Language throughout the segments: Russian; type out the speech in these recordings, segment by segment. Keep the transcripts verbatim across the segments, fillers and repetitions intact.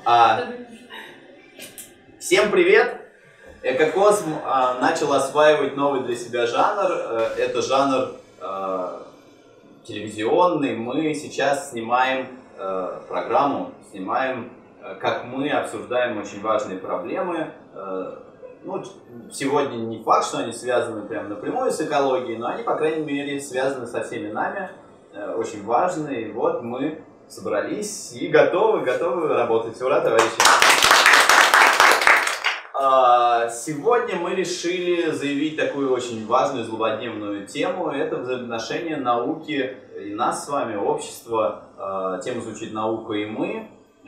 А, всем привет! Экокосм а, начал осваивать новый для себя жанр. Это жанр а, телевизионный. Мы сейчас снимаем а, программу, снимаем, а, как мы обсуждаем очень важные проблемы. А, ну, сегодня не факт, что они связаны прямо напрямую с экологией, но они, по крайней мере, связаны со всеми нами. А, очень важные. И вот мы собрались и готовы, готовы работать. Ура, товарищи! Сегодня мы решили заявить такую очень важную, злободневную тему. Это взаимоотношения науки и нас с вами, общества. Тема звучит «Наука и мы».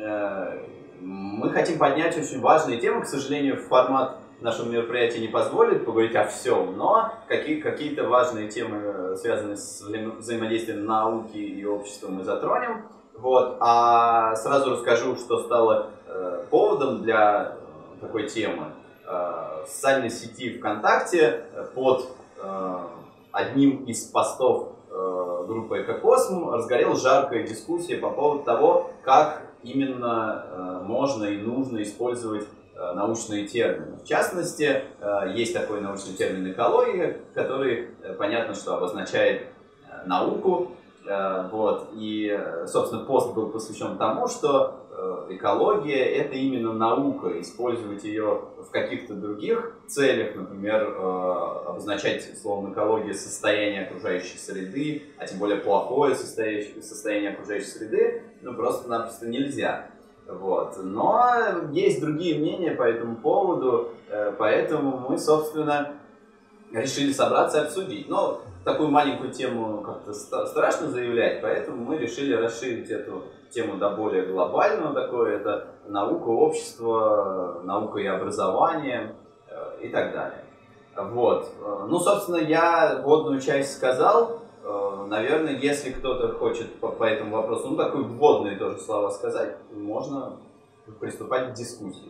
Мы хотим поднять очень важные темы. К сожалению, формат нашего мероприятия не позволит поговорить о всем, но какие, какие-то важные темы, связанные с взаимодействием науки и общества, мы затронем. Вот. А сразу расскажу, что стало э, поводом для э, такой темы. Э, в социальной сети ВКонтакте под э, одним из постов э, группы Экокосм разгорелась жаркая дискуссия по поводу того, как именно э, можно и нужно использовать э, научные термины. В частности, э, есть такой научный термин экология, который, э, понятно, что обозначает э, науку. Вот. И, собственно, пост был посвящен тому, что экология — это именно наука. Использовать ее в каких-то других целях, например, обозначать словом экология состояние окружающей среды, а тем более плохое состояние окружающей среды, ну, просто-напросто нельзя. Вот. Но есть другие мнения по этому поводу, поэтому мы, собственно, решили собраться и обсудить. Но такую маленькую тему как-то страшно заявлять, поэтому мы решили расширить эту тему до более глобального такой. Это наука, общество, наука и образование и так далее. Вот. Ну, собственно, я вводную часть сказал. Наверное, если кто-то хочет по, по этому вопросу, ну, такие вводные тоже слова сказать, можно приступать к дискуссии.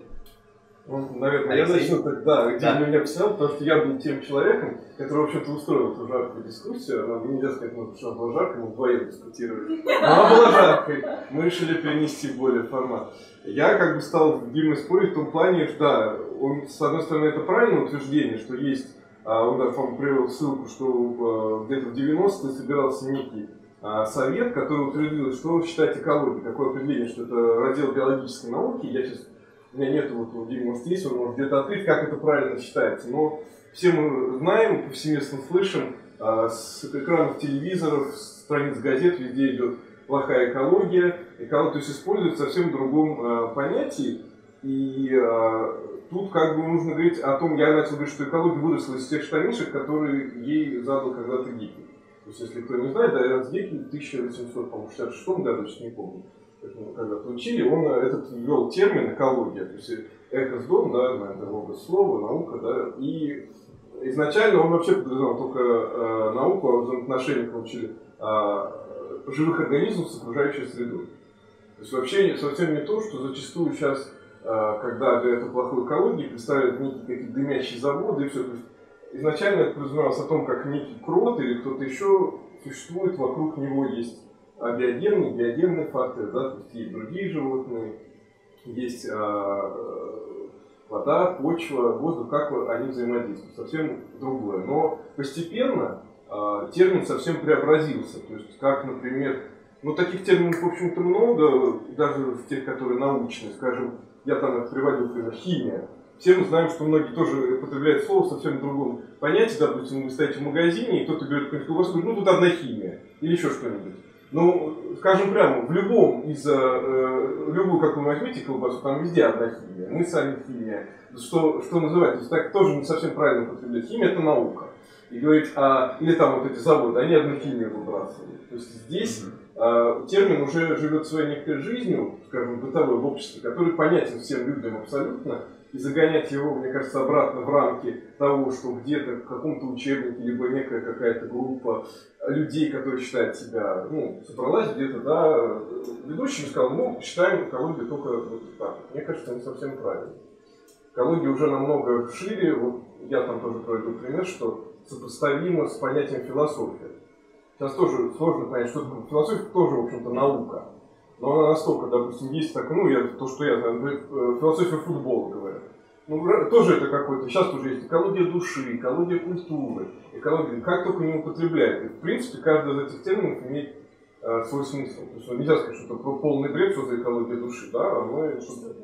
Ну, наверное, Алексей? Я начну тогда, где да. меня писал, потому что я был тем человеком, который, в общем-то, устроил эту жаркую дискуссию. Она, нельзя сказать, что она была жаркой, мы вдвоем дискутировали. Но она была жаркой. Мы решили перенести в более формат. Я как бы стал Димой спорить в том плане, что да, он, с одной стороны, это правильное утверждение, что есть, он даже, по-моему, привел ссылку, что где-то в девяностые собирался некий совет, который утвердил, что считать экологией, какое определение, что это раздел биологической науки. Я сейчас У меня нет, вот у Димы может есть, он может где-то открыть, как это правильно считается. Но все мы знаем, повсеместно слышим, э, с экранов телевизоров, с страниц газет, везде идет плохая экология. Экология, то есть используется в совсем другом э, понятии. И э, тут как бы нужно говорить о том, я начал говорить, что экология выросла из тех штанишек, которые ей задал когда-то Геккель. То есть, если кто не знает, да, Эрнст Геккель в тысяча восемьсот шестьдесят шестом году, сейчас не помню, когда-то учили, он этот ввел термин экология, то есть экосдом, да, это образ слова, наука, да, и изначально он вообще подразумевал только э, науку о взаимоотношениях, учили э, живых организмов с окружающей средой. То есть вообще совсем не то, что зачастую сейчас, э, когда для этого плохой экологии представляют некие какие-то дымящие заводы и все, то есть изначально это подразумевалось о том, как некий крот или кто-то еще существует, вокруг него есть биогенные, биогенные факторы, да, то есть есть другие животные, есть э, вода, почва, воздух, как они взаимодействуют, совсем другое. Но постепенно э, термин совсем преобразился, то есть как, например, ну таких терминов, в общем-то, много, даже в тех, которые научные, скажем, я там это приводил, например, химия. Все мы знаем, что многие тоже употребляют слово в совсем другом понятии, допустим, вы стоите в магазине, и кто-то берет какую-нибудь колбасу, говорит, ну тут одна химия, или еще что-нибудь. Ну, скажем прямо, в любом из, э, любую, как вы возьмите колбасу, там везде одна химия, мы сами химия, что, что называется, то есть так тоже не совсем правильно употреблять. Химия — это наука. И говорить, а, или там вот эти заводы, они одну химию выбрасывают. То есть здесь э, термин уже живет своей некоторой жизнью, скажем, бытовой в обществе, который понятен всем людям абсолютно, и загонять его, мне кажется, обратно в рамки того, что где-то в каком-то учебнике, либо некая какая-то группа людей, которые считают себя, ну, собралась где-то, да, ведущим сказал, ну, считаем экологию только вот так. Мне кажется, не совсем правильно. Экология уже намного шире, вот я там тоже приведу пример, что сопоставимо с понятием философия. Сейчас тоже сложно понять, что такое философия, тоже, в общем-то, наука. но она настолько, допустим, есть так, ну, я, то, что я знаю, философия футбола, говорят. Ну, тоже это какой-то, сейчас уже есть экология души, экология культуры, экология, как только не употребляет. И, в принципе, каждый из этих терминов имеет э, свой смысл. То есть, ну, нельзя сказать, что это полный бред, что за экология души, да, а мы,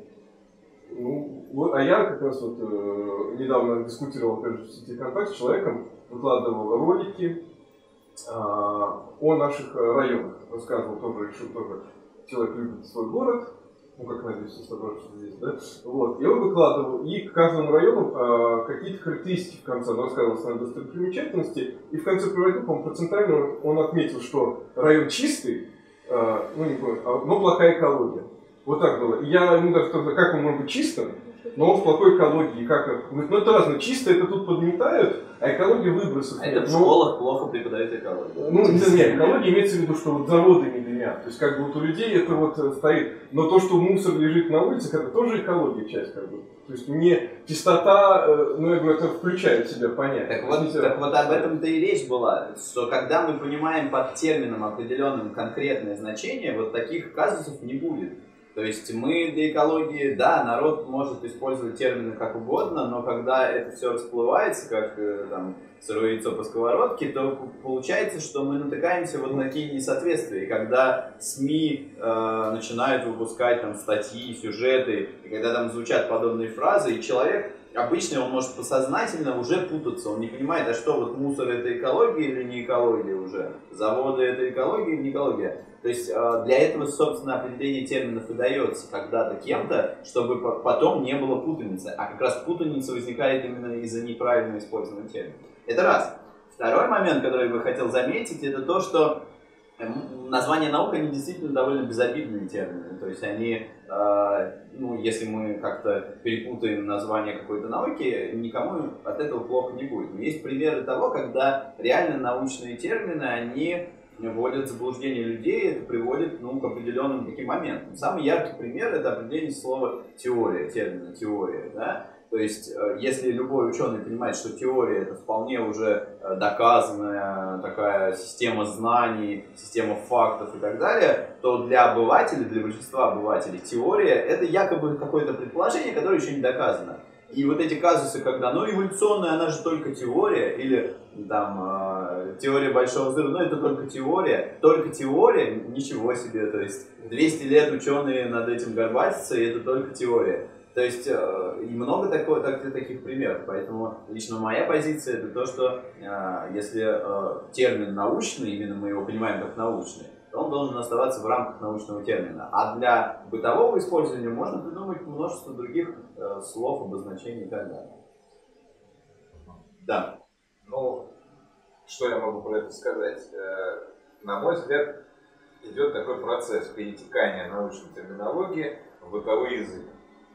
ну, вот, а я как раз вот э, недавно дискутировал, опять же, в сети ВКонтакте с человеком, выкладывал ролики э, о наших районах, рассказывал тоже, решил тоже, человек любит свой город, ну, как надеюсь, все согласны здесь, да? Вот. И он выкладывал, и к каждому району э, какие-то характеристики в конце, он рассказывал свои достопримечательности, и в конце приводил, по-моему, процентально он отметил, что район чистый, э, ну, не помню, а, но плохая экология. Вот так было. И я ему даже сказал, как он может быть чистым, но он в плохой экологии. Как это? Он говорит, ну это разно, чисто это тут подметают, а экология выбросов. А это в школах плохо преподают экологию. Ну, нет, экология имеется в виду, что вот заводы не дымят. То есть, как бы вот у людей это вот стоит. Но то, что мусор лежит на улицах, это тоже экология часть, как бы. То есть, не чистота, ну, я говорю, это включает в себя понятие. Так вот, так вот об этом-то и речь была, что когда мы понимаем под термином определенным конкретное значение, вот таких казусов не будет. То есть мы для экологии, да, народ может использовать термины как угодно, но когда это все расплывается, как там сырое яйцо по сковородке, то получается, что мы натыкаемся вот на такие несоответствия. И когда СМИ э, начинают выпускать там статьи, сюжеты, и когда там звучат подобные фразы, и человек обычно он может подсознательно уже путаться, он не понимает, а что вот мусор это экология или не экология уже, заводы это экология или не экология. То есть для этого, собственно, определение терминов и дается когда-то кем-то, чтобы потом не было путаницы. А как раз путаница возникает именно из-за неправильного использования терминов. Это раз. Второй момент, который я бы хотел заметить, это то, что название наук, они действительно довольно безобидные термины. То есть они, э, ну, если мы как-то перепутаем название какой-то науки, никому от этого плохо не будет. Но есть примеры того, когда реально научные термины, они вводят в заблуждение людей, это приводит, ну, к определенным таким моментам. Самый яркий пример — это определение слова «теория», термина «теория». Да? То есть, если любой ученый понимает, что теория — это вполне уже доказанная такая система знаний, система фактов и так далее, то для обывателя, для большинства обывателей теория — это якобы какое-то предположение, которое еще не доказано. И вот эти казусы, когда, ну, эволюционная, она же только теория, или там э, теория большого взрыва, ну, это только теория, только теория, ничего себе, то есть двести лет ученые над этим горбатятся, и это только теория. То есть э, и много такого, так, таких примеров, поэтому лично моя позиция это то, что э, если э, термин научный, именно мы его понимаем как научный, он должен оставаться в рамках научного термина. А для бытового использования можно придумать множество других э, слов, обозначений и так далее. Да. Ну, что я могу про это сказать? Э, на мой взгляд, идет такой процесс перетекания научной терминологии в бытовой язык.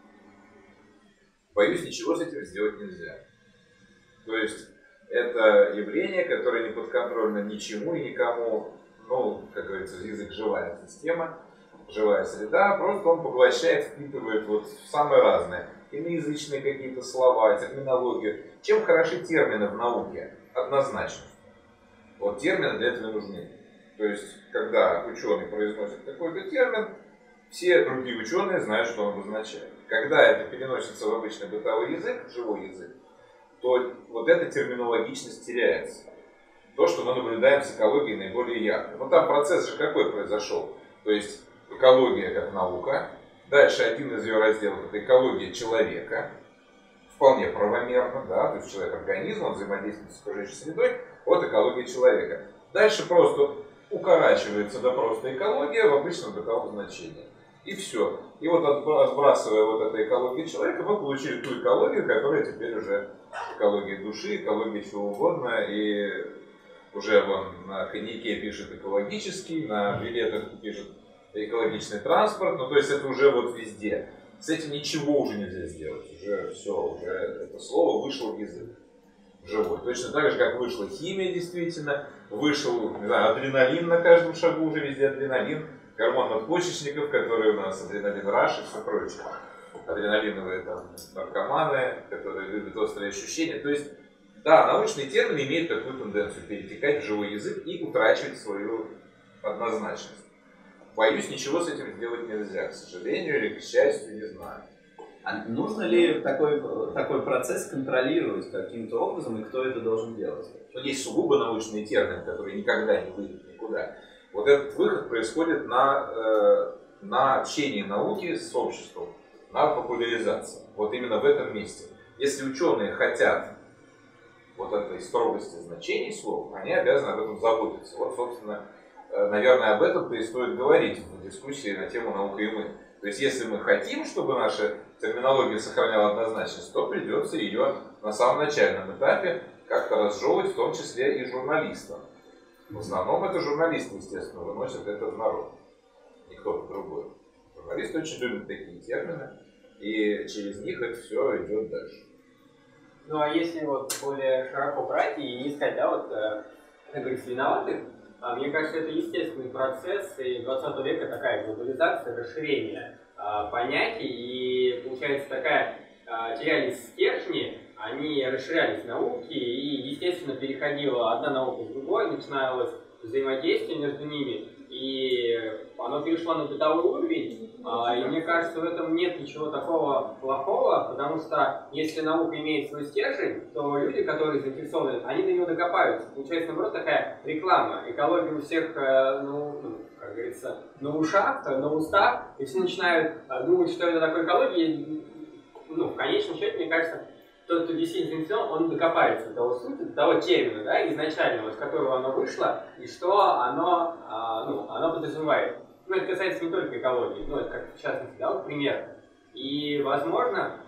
Боюсь, ничего с этим сделать нельзя. То есть, это явление, которое не подконтрольно ничему и никому. Ну, как говорится, язык живая система, живая среда, просто он поглощает, впитывает вот самое разное. Иноязычные какие-то слова, терминологию. Чем хороши термины в науке? Однозначно. Вот термины для этого нужны. То есть, когда ученый произносит какой-то термин, все другие ученые знают, что он обозначает. Когда это переносится в обычный бытовой язык, живой язык, то вот эта терминологичность теряется. То, что мы наблюдаем с экологией наиболее ярко. Ну там процесс же какой произошел? То есть экология как наука, дальше один из ее разделов это экология человека, вполне правомерно, да, то есть человек организм, он взаимодействует с окружающей средой, вот экология человека. Дальше просто укорачивается до просто экология в обычном бытовом значении. И все. И вот отбрасывая вот эту экологию человека, мы получили ту экологию, которая теперь уже экология души, экология чего угодно, и уже вон на коньяке пишет экологический, на билетах пишет экологичный транспорт, ну то есть это уже вот везде. С этим ничего уже нельзя сделать, уже все, уже это слово вышло в язык живой. Точно так же, как вышла химия действительно, вышел, не знаю, адреналин на каждом шагу, уже везде адреналин, гормон надпочечников, который у нас адреналин раш и все прочее. Адреналиновые там наркоманы, которые любят острые ощущения, то есть да, научные термины имеют такую тенденцию перетекать в живой язык и утрачивать свою однозначность. боюсь, ничего с этим сделать нельзя, к сожалению или к счастью, не знаю. А нужно ли такой, такой процесс контролировать каким-то образом, и кто это должен делать? Но есть сугубо научный термин, который никогда не выйдет никуда. Вот этот выход происходит на, э, на общении науки с обществом, на популяризации. Вот именно в этом месте. Если ученые хотят вот этой строгости значений слов, они обязаны об этом заботиться. Вот, собственно, э, наверное, об этом-то и стоит говорить в дискуссии на тему «Наука и мы». То есть, если мы хотим, чтобы наша терминология сохраняла однозначность, то придется ее на самом начальном этапе как-то разжевывать, в том числе и журналистам. В основном это журналисты, естественно, выносят это в народ, не кто-то другой. Журналисты очень любят такие термины, и через них это все идет дальше. Ну а если вот более широко брать и не искать, да, вот, как говорится, виноватых, а мне кажется, это естественный процесс, и двадцатого века такая глобализация, расширение а, понятий, и получается такая, а, терялись стержни, они расширялись науки, и естественно переходила одна наука в другую, начиналось взаимодействие между ними, и оно перешло на бытовой уровень, а, и мне кажется, в этом нет ничего такого плохого, потому что если наука имеет свой стержень, то люди, которые заинтересованы, они до него докопаются. Получается, наоборот, такая реклама. Экология у всех, ну, как говорится, на ушах, на устах, и все начинают думать, что это такое экология. Ну, в конечном счете, мне кажется, тот, кто действительно заинтересован, он докопается до того сути, до того термина, да, изначального, из которого оно вышло, и что оно, а, ну, оно подразумевает. Ну, это касается не только экологии, но это как в частности, да, вот пример. И, возможно,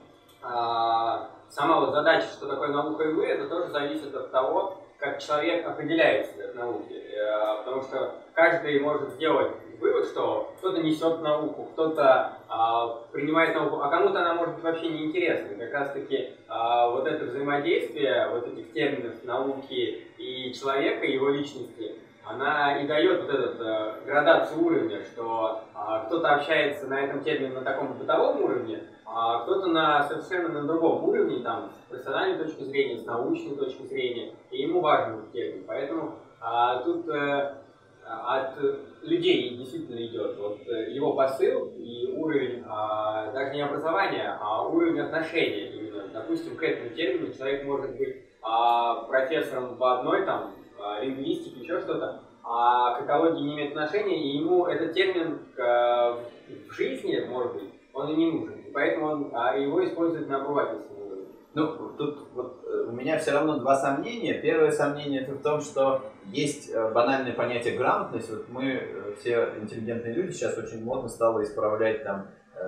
а, сама вот задача, что такое наука и мы, это тоже зависит от того, как человек определяет себя в науке. А, потому что каждый может сделать вывод, что кто-то несет науку, кто-то а, принимает науку, а кому-то она может быть вообще неинтересна. Как раз таки а, вот это взаимодействие вот этих терминов науки и человека, и его личности, она и дает вот эту э, градацию уровня, что э, кто-то общается на этом термине на таком бытовом уровне, а кто-то на совершенно на другом уровне, там, с профессиональной точки зрения, с научной точки зрения, и ему важен этот термин. Поэтому э, тут э, от людей действительно идет вот, его посыл и уровень э, даже не образования, а уровень отношения именно. Допустим, к этому термину человек может быть э, профессором в одной там лингвистики, еще что-то, а к экологии не имеет отношения, и ему этот термин к, в жизни, может быть, он и не нужен. И поэтому он а, его использует на обывательском уровне. Ну, тут вот у меня все равно два сомнения. Первое сомнение это в том, что есть банальное понятие грамотность. Вот мы, все интеллигентные люди, сейчас очень модно стало исправлять там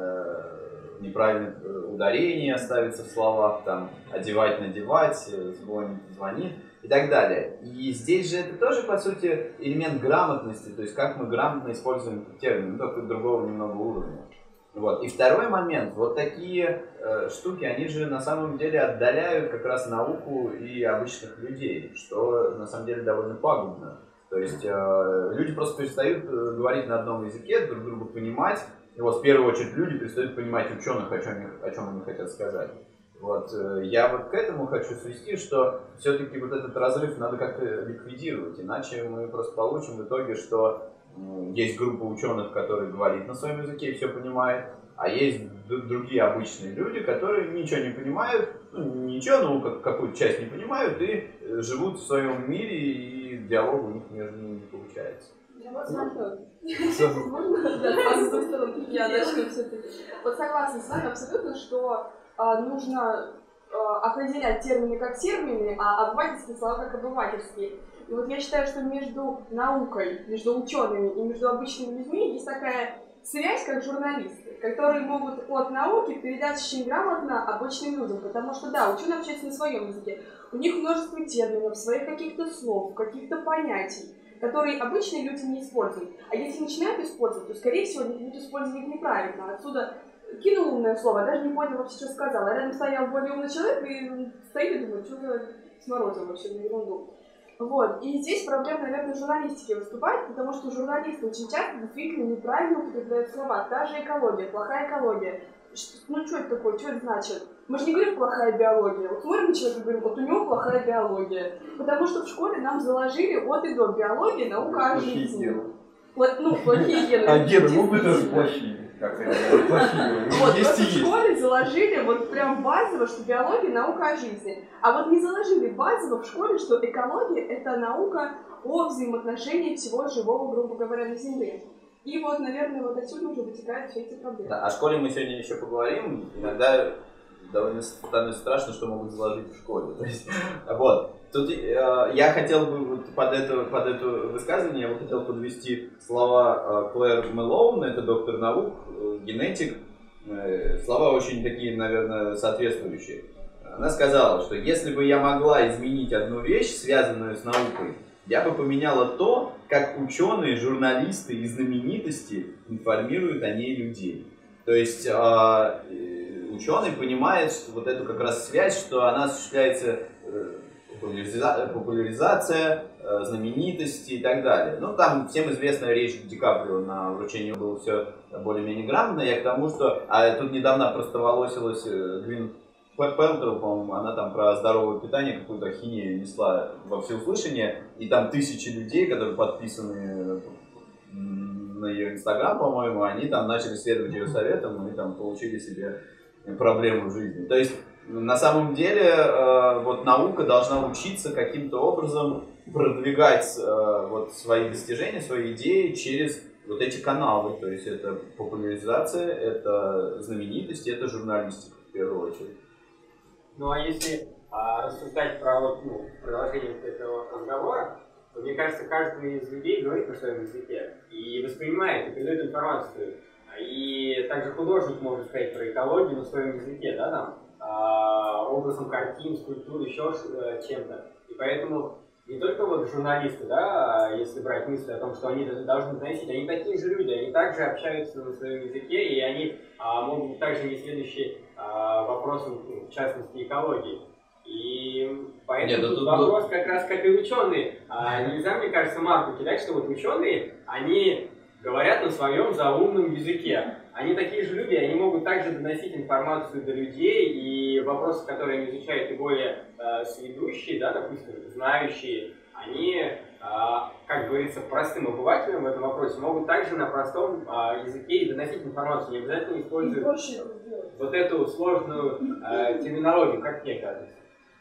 э, неправильное ударение, ставится в словах, там, одевать, надевать, звонить, звонит. И так далее. И здесь же это тоже, по сути, элемент грамотности, то есть как мы грамотно используем термин, ну, только другого немного уровня. Вот. И второй момент, вот такие э, штуки, они же на самом деле отдаляют как раз науку и обычных людей, что на самом деле довольно пагубно. То есть э, люди просто перестают говорить на одном языке, друг друга понимать, и вот в первую очередь люди перестают понимать ученых, о чем, о чем они хотят сказать. Вот, я вот к этому хочу свести, что все-таки вот этот разрыв надо как-то ликвидировать, иначе мы просто получим в итоге, что есть группа ученых, которые говорят на своем языке и все понимают, а есть другие обычные люди, которые ничего не понимают, ну ничего, но как, какую-то часть не понимают и живут в своем мире, и диалог у них между ними не получается. Вот смотрю. Можно? Да, я начну все-таки. Вот согласна с вами абсолютно, что нужно определять термины как термины, а обывательские слова как обывательские. И вот я считаю, что между наукой, между учеными и между обычными людьми есть такая связь, как журналисты, которые могут от науки передать очень грамотно обычным людям, потому что, да, ученые общаются на своем языке, у них множество терминов, своих каких-то слов, каких-то понятий, которые обычные люди не используют. А если начинают использовать, то, скорее всего, они будут использовать их неправильно. Отсюда кинул умное слово, даже не понял вообще, что сказал. А рядом стоял более умный человек и стоит и думает, что за сморозил вообще на ерунду. Вот. И здесь проблема, наверное, в журналистике выступает, потому что журналисты очень часто действительно неправильно употребляют слова. Та же экология, плохая экология. Ну, что это такое, что это значит? Мы же не говорим плохая биология. Вот смотрим на человека и говорим, вот у него плохая биология. Потому что в школе нам заложили от и до биологии, наука о жизни. Вот, ну, плохие гены. А гены могут быть плохие? Как это? Плохие. Вот, Есть просто и в есть. школе заложили вот прям базово, что биология — наука о жизни. А вот не заложили базово в школе, что экология — это наука о взаимоотношении всего живого, грубо говоря, на Земле. И вот, наверное, вот отсюда уже вытекают все эти проблемы. Да, о школе мы сегодня еще поговорим. Иногда довольно становится страшно, что могут заложить в школе. То есть, вот. Тут э, я хотел бы вот под это, под это высказывание, я бы хотел подвести слова э, Клэр Мэлоун, это доктор наук, э, генетик. Э, слова очень такие, наверное, соответствующие. Она сказала, что если бы я могла изменить одну вещь, связанную с наукой, я бы поменяла то, как ученые, журналисты и знаменитости информируют о ней людей. То есть э, ученый понимает, что вот эту как раз связь, что она осуществляется э, популяризация, э, знаменитости и так далее. Ну, там всем известная речь Ди Каприо на вручении было все более-менее грамотно. Я к тому, что... А тут недавно просто волосилась Гвин Пэлтроу, по-моему, она там про здоровое питание какую-то ахинею несла во всеуслышание. И там тысячи людей, которые подписаны на ее Инстаграм, по-моему, они там начали следовать ее советам и там получили себе проблему в жизни. То есть, на самом деле, э, вот наука должна учиться каким-то образом продвигать э, вот свои достижения, свои идеи через вот эти каналы. То есть это популяризация, это знаменитость, это журналистика в первую очередь. Ну а если а, рассуждать про вот, ну, продолжение вот этого разговора, то мне кажется, каждый из людей говорит на своем языке и воспринимает, и передает информацию. И также художник может сказать про экологию на своем языке, да, там, а, образом картин, скульптур, еще чем-то. И поэтому не только вот журналисты, да, если брать мысли о том, что они должны доносить, они такие же люди, они также общаются на своем языке, и они а, могут также не следующие а, вопросы, в частности, экологии. И поэтому Нет, тут да, вопрос как раз как и ученые. А, нельзя, мне кажется, марку кидать, что вот ученые, они говорят на своем заумном языке. Они такие же люди, они могут также доносить информацию до людей, и вопросы, которые они изучают, и более э, сведущие, да, допустим, знающие, они, э, как говорится, простым обывателям в этом вопросе могут также на простом э, языке и доносить информацию, не обязательно используя вот эту сложную э, терминологию, как мне кажется.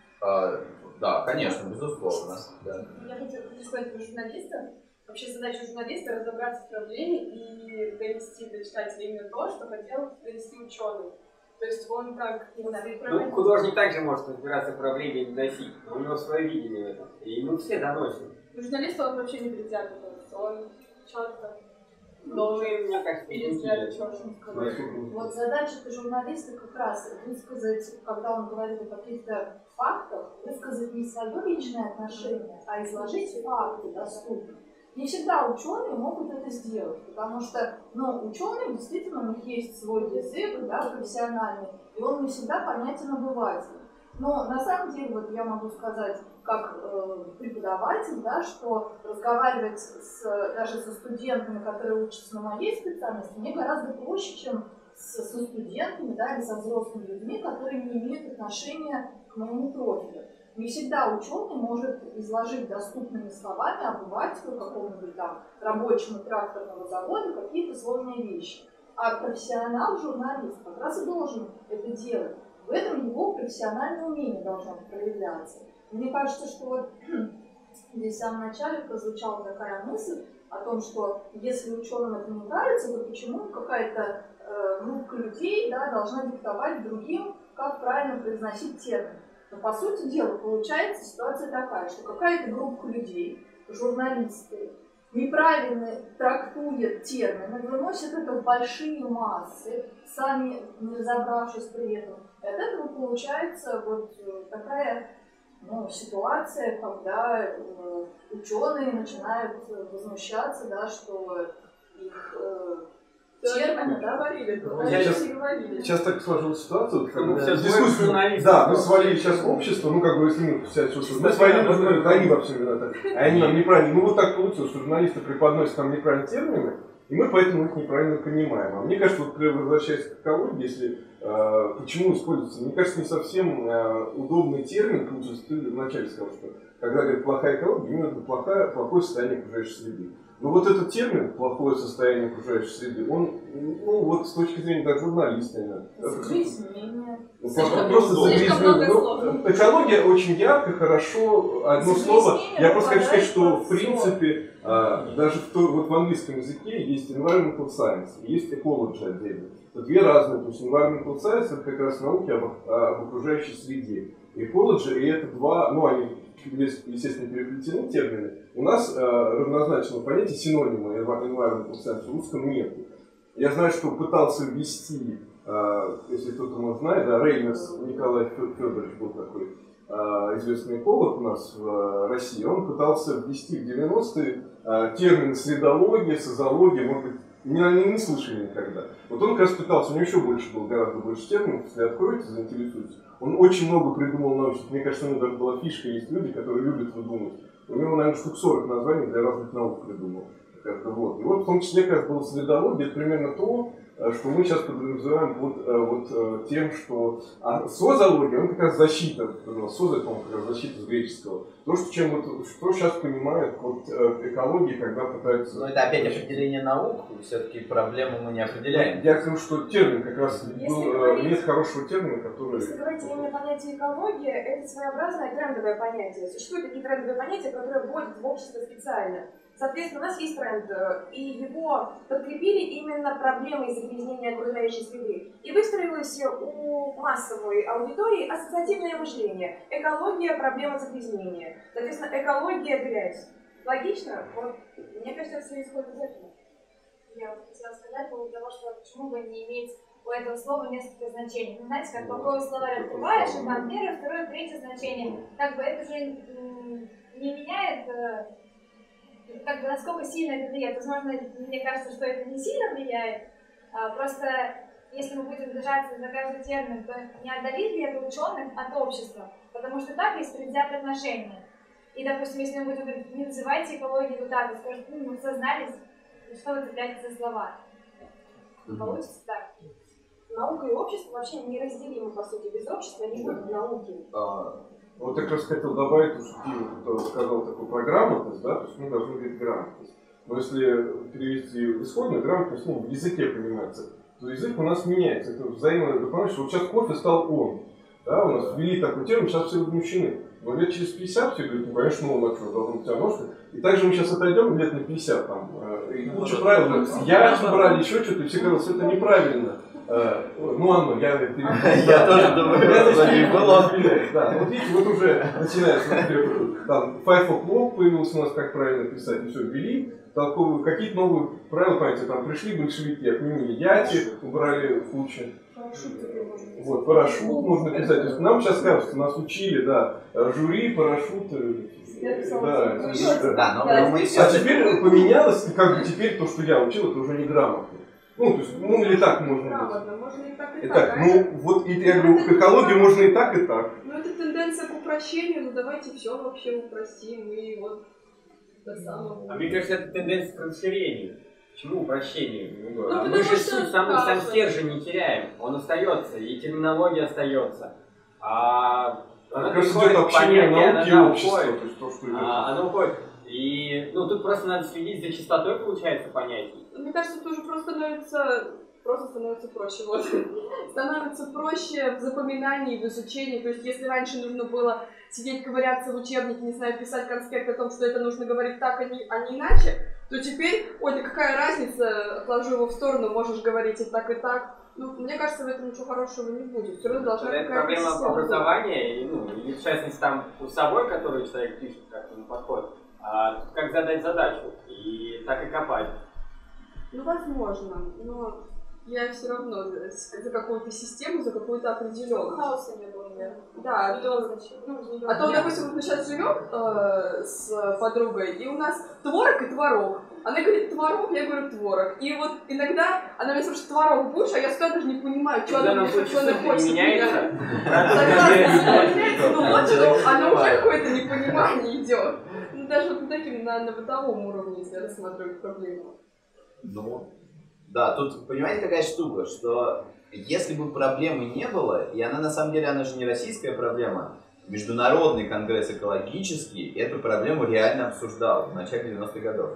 А, да, конечно, безусловно. Да. Я хотела сказать про журналиста. Вообще задача журналиста — разобраться в проблеме и донести до читателя именно то, что хотел донести ученый. То есть он как... Ну, художник также может разбираться в проблеме и доносить, но у него свое видение в этом. И мы все доносим. Журналист, он вообще не предвзятый, он четко должен, мне кажется, пересказать, что он сказал. Вот задача журналиста как раз высказать, когда он говорит о каких-то фактах, высказать не свое личное отношение, а изложить факты доступно. Не всегда ученые могут это сделать, потому что, ну, ученые действительно, у них есть свой язык, да, профессиональный, и он не всегда понятен обывателю. Но на самом деле, вот я могу сказать, как э, преподаватель, да, что разговаривать с, даже со студентами, которые учатся на моей специальности, мне гораздо проще, чем с, со студентами, да, или со взрослыми людьми, которые не имеют отношения к моему профилю. Не всегда ученый может изложить доступными словами обывателю какому-нибудь там рабочему тракторного завода какие-то сложные вещи. А профессионал-журналист как раз и должен это делать. В этом его профессиональное умение должно проявляться. Мне кажется, что вот здесь в самом начале прозвучала такая мысль о том, что если ученым это не нравится, то почему какая-то э, группа людей, да, должна диктовать другим, как правильно произносить термин. Но по сути дела получается ситуация такая, что какая-то группа людей, журналисты, неправильно трактуют термины, выносят это в большие массы, сами не разобравшись при этом. И от этого получается вот такая, ну, ситуация, когда э, ученые начинают возмущаться, да, что их э, термины, да, говорили, сейчас, сейчас так сложилась ситуация, вот, когда да, дискуссия, да, мы свалили сейчас общество, ну, как бы, если мы себя чувствуем, мы свалили, мы, они во всем виноваты, а они нам неправильно, ну, вот так получилось, что журналисты преподносят нам неправильные термины, и мы поэтому их неправильно понимаем. А мне кажется, вот, возвращаясь к экологии, если, э, почему используется, мне кажется, не совсем э, удобный термин, потому что ты вначале сказал, что когда говорят плохая экология, именно плохое, плохое состояние окружающей среды. Но вот этот термин «плохое состояние окружающей среды», он, ну вот с точки зрения как журналиста, Загрязнение. ну, просто загрязнение. Ну, экология очень ярко, хорошо, одно слово. Я просто хочу сказать, что в принципе, а, даже в, то, вот в английском языке есть environmental science, есть ecology отдельно. Это две разные, то есть environmental science это как раз науки об, об окружающей среде. Ecology и это два, ну они, естественно, переплетены термины. У нас э, равнозначного понятия синонима environmental science в русском нет. Я знаю, что пытался ввести, э, если кто-то может знать, да, Рейнерс Николай Федорович был такой э, известный эколог у нас в э, России. Он пытался ввести в девяностые э, термин средология, созология, может быть, не, не, не слышали никогда. Вот он как раз пытался, у него еще больше было, гораздо больше терминов, если откроете, заинтересуетесь. Он очень много придумал научных, мне кажется, у него даже была фишка, есть люди, которые любят выдумывать. У него, наверное, штук сорок названий для разных наук придумал. Вот. И вот в том числе как раз было средология, это примерно то, что мы сейчас подразумеваем вот, вот тем, что а созология, он как раз защита, соза, по-моему, как раз защита с греческого. То, что, чем вот, что сейчас понимают вот, экологии, когда пытаются... Но это опять определение наук, все-таки проблему мы не определяем. Я говорю, что термин как раз был, говорить, нет хорошего термина, который... Если говорить именно понятие экология, это своеобразное трендовое понятие. Существуют такие трендовые понятия, которые вводят в общество специально. Соответственно, у нас есть тренд, и его подкрепили именно проблемой загрязнения окружающей среды. И выстроилось у массовой аудитории ассоциативное мышление. Экология, проблема загрязнения. Соответственно, экология, грязь. Логично? Вот, мне кажется, все исходит из этого. Я хотела сказать по поводу того, что почему бы не иметь у этого слова несколько значений. Вы знаете, как плохой словарь открываешь, и там первое, второе, третье значение. Как бы это же не меняет... Как бы насколько сильно это влияет. Возможно, мне кажется, что это не сильно влияет. А, просто если мы будем держаться за каждый термин, то не отдалит ли это ученых от общества? Потому что так есть предвзятые отношения. И, допустим, если мы будем говорить, не называйте экологию вот так, и скажут, ну, мы сознались, что вы цепляете за слова. Не получится так. Наука и общество вообще неразделимы, по сути. Без общества не будет науки. Вот я как раз хотел добавить, то, что Дима сказал такую про грамотность, да, то есть мы должны говорить грамотность. Но если перевести исходную грамотность, ну, в языке понимается, то язык у нас меняется. Это взаимно дополняется, что вот сейчас кофе стал он. Да, у нас ввели такой термин, сейчас все возмущены. Но лет через пятьдесят все говорят, ну, конечно, ну, а что, должно быть ножка. И также мы сейчас отойдем лет на пятьдесят, там, и куча правил, я брали еще что-то, и все говорят, что это неправильно. Ну, оно, я... Я тоже думаю, это не было. Да, вот видите, вот уже начинается, например, там, five o'clock появился у нас, как правильно писать, и все, ввели, какие-то новые правила, понимаете, там пришли большевики, отменили яти, убрали кучу. Вот, парашют можно писать. То есть нам сейчас кажется, нас учили, да, жюри, парашюты. Да, да, но мы все... А теперь поменялось, как бы теперь то, что я учил, это уже не грамотно. Ну, то есть, ну или так можно Грамотно, можно и так, и, и так. так. Ну, вот и, я говорю, к экологии можно и так, и так. Ну, это тенденция к упрощению, ну давайте все вообще упростим, и вот до самого. А мне кажется, это тенденция к расширению. Почему упрощению? Ну, мы же что сам, сам стержень не теряем, он остается, и терминология остается. А она приходит общение науки и общества, то есть то, что идет. А, оно уходит. И ну, тут просто надо следить за чистотой, получается, понятий. Мне кажется, это уже просто становится, просто становится проще. Вот. Становится проще в запоминании, в изучении. То есть, если раньше нужно было сидеть, ковыряться в учебнике, не знаю, писать конспект о том, что это нужно говорить так, а не, а не иначе, то теперь, ой, да какая разница, отложу его в сторону, можешь говорить и так, и так. Ну, мне кажется, в этом ничего хорошего не будет. Все равно должна это проблема образования, и, ну, и в частности там курсовой, который человек пишет, как ему подходит. А как задать задачу и так и копать. Ну, возможно, но я все равно за, за какую-то систему, за какую-то определенную. Хаоса не было, наверное. Да, а то, ну, а то, допустим, вот мы сейчас живем э, с подругой, и у нас творог и творог. Она говорит творог, я говорю творог. И вот иногда она мне спрашивает, творог будешь, а я всегда даже не понимаю, что она хочет, что она хочет. Меняется? Ну вот что, она уже какое-то непонимание идет. Ну даже вот таким на бытовом уровне, если рассматривать проблему. Ну, да, тут, понимаете, какая штука, что если бы проблемы не было, и она на самом деле, она же не российская проблема, Международный конгресс экологический эту проблему реально обсуждал в начале девяностых годов.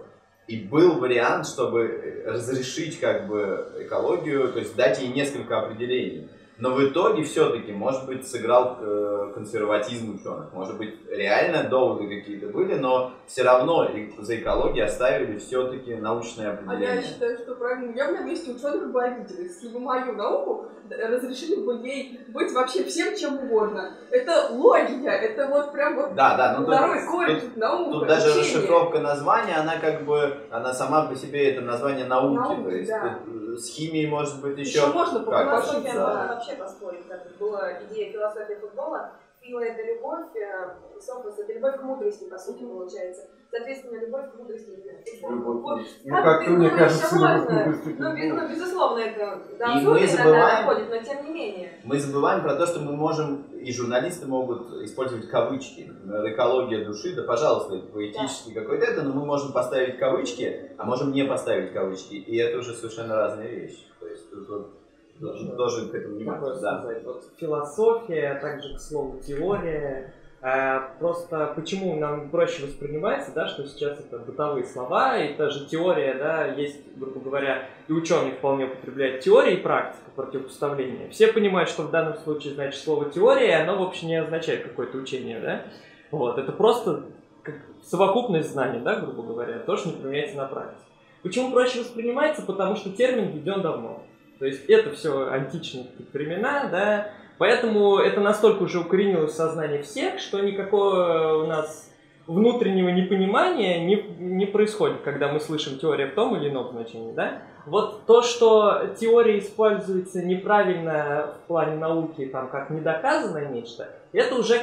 И был вариант, чтобы разрешить как бы экологию, то есть дать ей несколько определений. Но в итоге все-таки, может быть, сыграл э, консерватизм ученых. Может быть, реально доводы какие-то были, но все равно за экологией оставили все-таки научные определения. А я считаю, что правильно. Я бы на месте ученых бы обиделась, если бы мою науку разрешили бы ей быть вообще всем чем угодно. Это логика, это вот прям вот да, да, ну, второй тут, корень тут, наука. Тут даже учение. расшифровка названия, она как бы, она сама по себе это название науки. Науки, то есть да. тут, с химией может быть еще... Еще можно как? Философия да. можно вообще поспорить, как была идея философии футбола. Фила — это любовь, софос — это любовь к мудрости, по сути, получается. Соответственно, любовь к мудрости. Любовь. Ну, Как как-то, мне кажется, любовь к можно. мудрости. Ну, без- ну, безусловно, это до И абсурда мы иногда забываем- доходит, но тем не менее. Мы забываем про то, что мы можем, и журналисты могут использовать кавычки. Например, экология души, да, пожалуйста, это поэтический какой-то это, но мы можем поставить кавычки, а можем не поставить кавычки. И это уже совершенно разные вещи. То есть тут вот Должен тоже к этому вниматься. Да. Сказать. Вот философия, также к слову теория. Э, просто почему нам проще воспринимается, да, что сейчас это бытовые слова, и та же теория, да, есть, грубо говоря, и ученые вполне употребляют теорию и практику противопоставления. Все понимают, что в данном случае значит слово теория, оно вообще не означает какое-то учение, да. Вот, это просто как совокупность знаний, да, грубо говоря, то, что не применяется на практике. Почему проще воспринимается? Потому что термин введен давно. То есть это все античные времена, да, поэтому это настолько уже укоренилось в сознании всех, что никакого у нас внутреннего непонимания не, не происходит, когда мы слышим теорию в том или ином значении, да. Вот то, что теория используется неправильно в плане науки, там, как недоказанное нечто, это уже,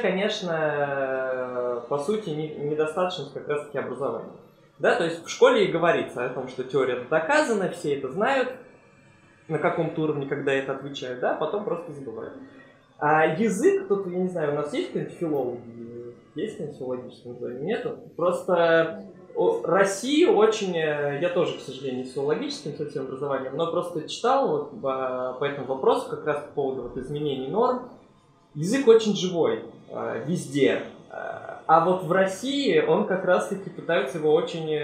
конечно, по сути, недостаточность как раз-таки образования. Да, то есть в школе и говорится о том, что теория доказана, все это знают, на каком-то уровне, когда это отвечают, да, потом просто забывают. А язык, тут, я не знаю, у нас есть какие-нибудь филологи? Есть какие-нибудь филологические названия? Нету. Просто Россия очень, я тоже, к сожалению, с филологическим совсем образованием, но просто читал вот по, по этому вопросу, как раз по поводу вот изменений норм. Язык очень живой везде. А вот в России он как раз-таки пытаются его очень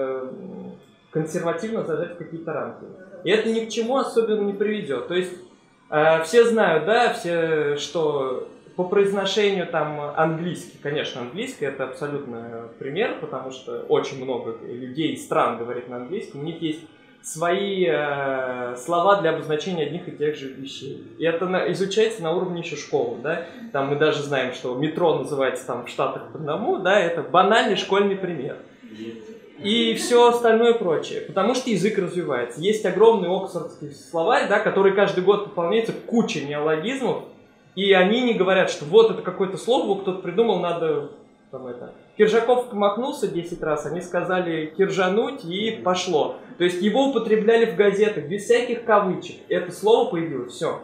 консервативно зажать в какие-то рамки. И это ни к чему особенно не приведет. То есть э, все знают, да, все, что по произношению там английский, конечно, английский это абсолютно пример, потому что очень много людей и стран говорит на английском, у них есть свои э, слова для обозначения одних и тех же вещей. И это на, изучается на уровне еще школы, да. Там мы даже знаем, что метро называется там в Штатах по одному, да, это банальный школьный пример. И все остальное прочее, потому что язык развивается. Есть огромный оксфордский словарь, да, который каждый год пополняется кучей неологизмов, и они не говорят, что вот это какое-то слово кто-то придумал, надо там это. Киржаков махнулся десять раз, они сказали киржануть и пошло. То есть его употребляли в газетах без всяких кавычек. Это слово появилось, все.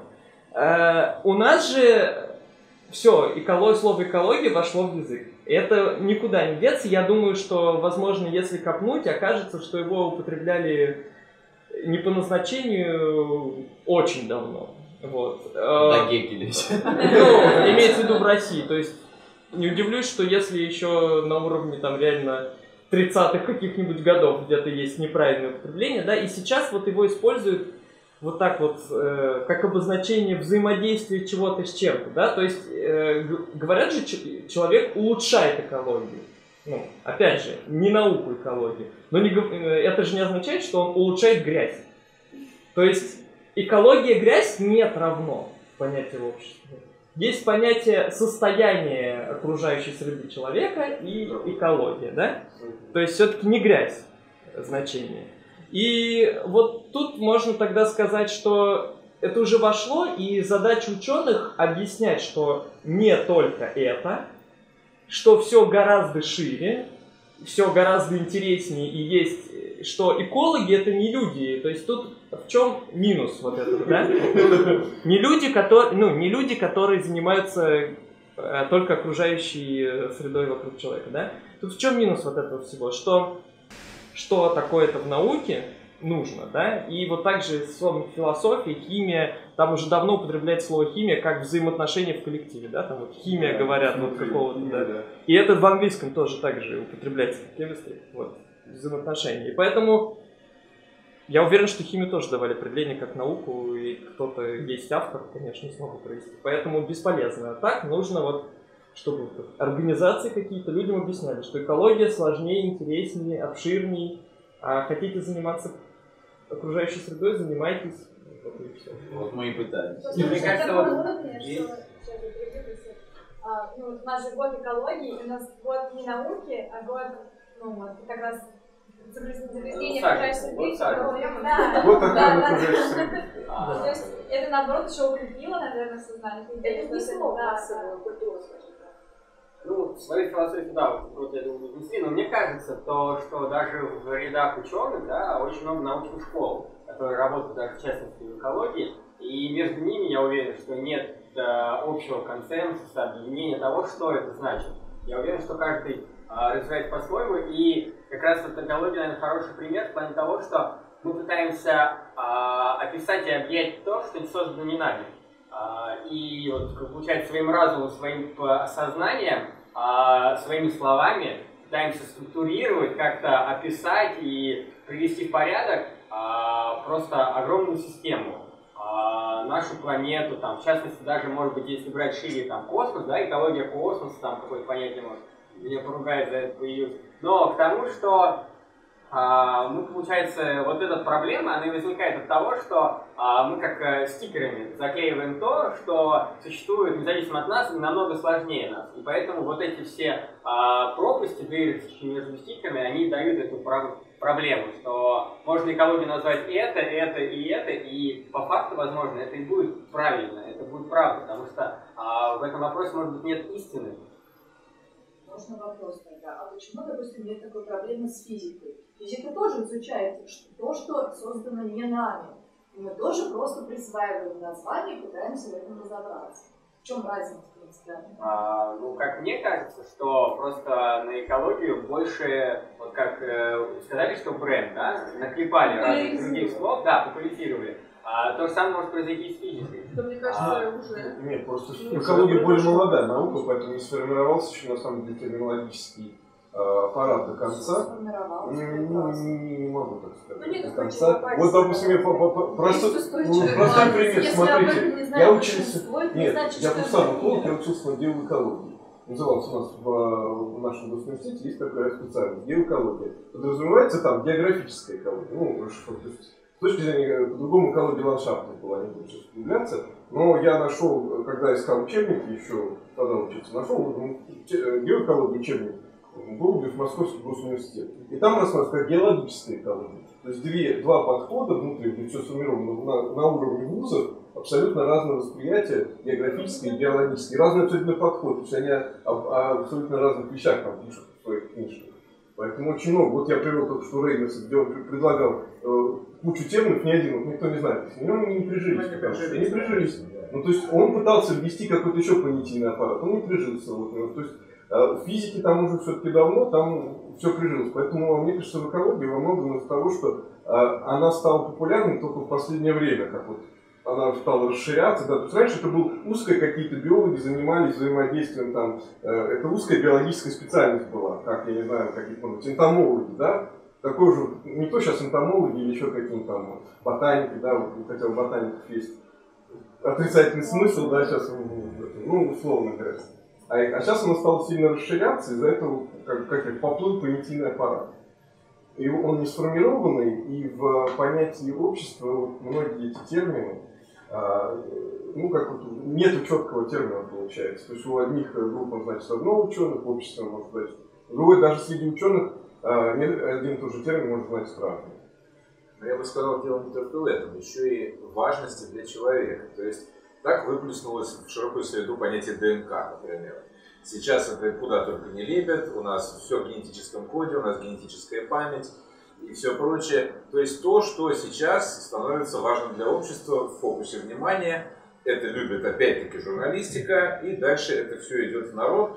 Э, у нас же все, экология, слово экология вошло в язык. Это никуда не деться. Я думаю, что, возможно, если копнуть, окажется, что его употребляли не по назначению очень давно. Вот. Догекились. Ну, имеется в виду в России. То есть не удивлюсь, что если еще на уровне там реально тридцатых каких-нибудь годов где-то есть неправильное употребление, да, и сейчас вот его используют вот так вот, э, как обозначение взаимодействия чего-то с чем-то, да, то есть э, говорят же, ч- человек улучшает экологию, ну, опять же, не науку экологии, но не, э, это же не означает, что он улучшает грязь, то есть экология грязь нет равно понятию общества. Есть понятие состояния окружающей среды человека и экология, да, то есть все-таки не грязь значение. И вот тут можно тогда сказать, что это уже вошло, и задача ученых объяснять, что не только это, что все гораздо шире, все гораздо интереснее, и есть, что экологи это не люди, то есть тут в чем минус вот этого, да? Не люди, которые, ну, не люди, которые занимаются только окружающей средой вокруг человека, да? Тут в чем минус вот этого всего, что что такое-то в науке нужно, да, и вот также словом философия, химия, там уже давно употребляется слово химия как взаимоотношения в коллективе, да, там вот химия говорят вот какого-то, да, и это в английском тоже так же употребляется, как chemistry, вот. взаимоотношения. И поэтому я уверен, что химию тоже давали определение как науку, и кто-то есть автор, конечно, не смогу провести. Поэтому бесполезно. А так нужно вот, чтобы организации какие-то людям объясняли, что экология сложнее, интереснее, обширнее. А хотите заниматься окружающей средой, занимайтесь. Вот, и все. Вот мы и пытались. Мне кажется, вот А, ну, у нас же год экологии, у нас год не науки, а год, ну вот, как раз загрязнения окружающей среды. Да, Вот такая да, окружающая среда. То есть это, наоборот, еще укрепило, наверное, сознание. Это не слово, да, массовую культуру, скажем так. Ну, свою философию, да, вот, вот я думаю, внесли, но мне кажется, то, что даже в рядах ученых, да, очень много научных школ, которые работают даже в частности в экологии, и между ними, я уверен, что нет э, общего консенсуса, объединения того, что это значит. Я уверен, что каждый э, развивается по-своему, и как раз вот экология, наверное, хороший пример в плане того, что мы пытаемся э, описать и объять то, что не создано не нами. Э, и вот, как получается, своим разумом, своим сознанием, э, своими словами пытаемся структурировать, как-то описать и привести в порядок э, просто огромную систему. Нашу планету, там, в частности, даже, может быть, если брать шире, там, космос, да, экология космоса, там, какое-то понятие, может, меня поругает за это появилось. Но к тому, что а, мы, получается, вот эта проблема, она возникает от того, что а, мы как а, стикерами заклеиваем то, что существует, независимо от нас, и намного сложнее нас. И поэтому вот эти все а, пропасти, дырочки между стикерами, они дают эту проблему. проблему, что можно экологию назвать это, это и это, и по факту, возможно, это и будет правильно, это будет правда, потому что а, в этом вопросе, может быть, нет истины. Можно вопрос тогда. А почему, допустим, нет такой проблемы с физикой? Физика тоже изучает то, что создано не нами. И мы тоже просто присваиваем название и пытаемся в этом разобраться. В чем разница, в принципе? А, ну, как мне кажется, что просто на экологию больше, вот как э, сказали, что бренд, да, наклепали разных других слов, да, популяризировали. А то же самое может произойти и с физикой. Да, мне кажется, А, уже. Нет, просто экология более молодая наука, поэтому не сформировался еще на самом деле терминологический э, аппарат до конца. Сформировалось. Не, не могу так сказать. Ну, нет до устойчивого конца. качества. Вот, допустим, я по, по, по, простой, ну, простой пример, смотрите. Я учился, нет, я был сам эколог, я учился на геоэкологии. Назывался у нас в, в нашем университете, есть такая специальность, геоэкология. Подразумевается там географическая экология. Ну, что, то есть, с точки зрения, по-другому экология ландшафта была, не буду сейчас углубляться. Но я нашел, когда искал учебники, еще тогда учился, нашел геоэкологию учебник Голубев, Московский госуниверситет. И там рассматривается как геологическая экология. То есть две, два подхода внутри, где все сформировано на, на уровне вузов, абсолютно разное восприятие, географическое и геологическое. И разный абсолютно подход, то есть они об, о абсолютно разных вещах там пишут в своих книжках. Поэтому очень много. Вот я привел только что Рейнерса, где он предлагал э, кучу терминов, ни один, вот никто не знает. С ним не прижились, потому что не прижились. Ну, то есть он пытался ввести какой-то еще понятийный аппарат, он не прижился. Вот, ну, то есть э, в физике там уже все-таки давно, там все прижилось. Поэтому мне кажется, в экологии во многом из-за того, что э, она стала популярной только в последнее время, как вот она стала расширяться. Да. То есть раньше это был узкое, какие-то биологи занимались взаимодействием, там, э, это узкая биологическая специальность была, как, я не знаю, какие-то энтомологи, да, такой же, не то сейчас энтомологи или еще какие-то там ботаники, да, вот, хотя у ботаников есть отрицательный смысл, да, сейчас, ну, условно говоря. А, а сейчас она стала сильно расширяться, из-за этого, как, как поплыл понятийный аппарат. И он не сформированный, и в понятии общества вот, многие эти термины, а, ну, как вот, нету четкого термина, получается. То есть у одних групп он значит одно ученых, общество может значить другой, даже среди ученых а, один и тот же термин может значить разный. Но я бы сказал, дело не только в этом, еще и важности для человека. То есть так выплеснулось в широкую среду понятие ДНК, например. Сейчас это куда только не лепят, у нас все в генетическом коде, у нас генетическая память и все прочее. То есть то, что сейчас становится важным для общества, в фокусе внимания, это любит опять-таки журналистика, и дальше это все идет в народ,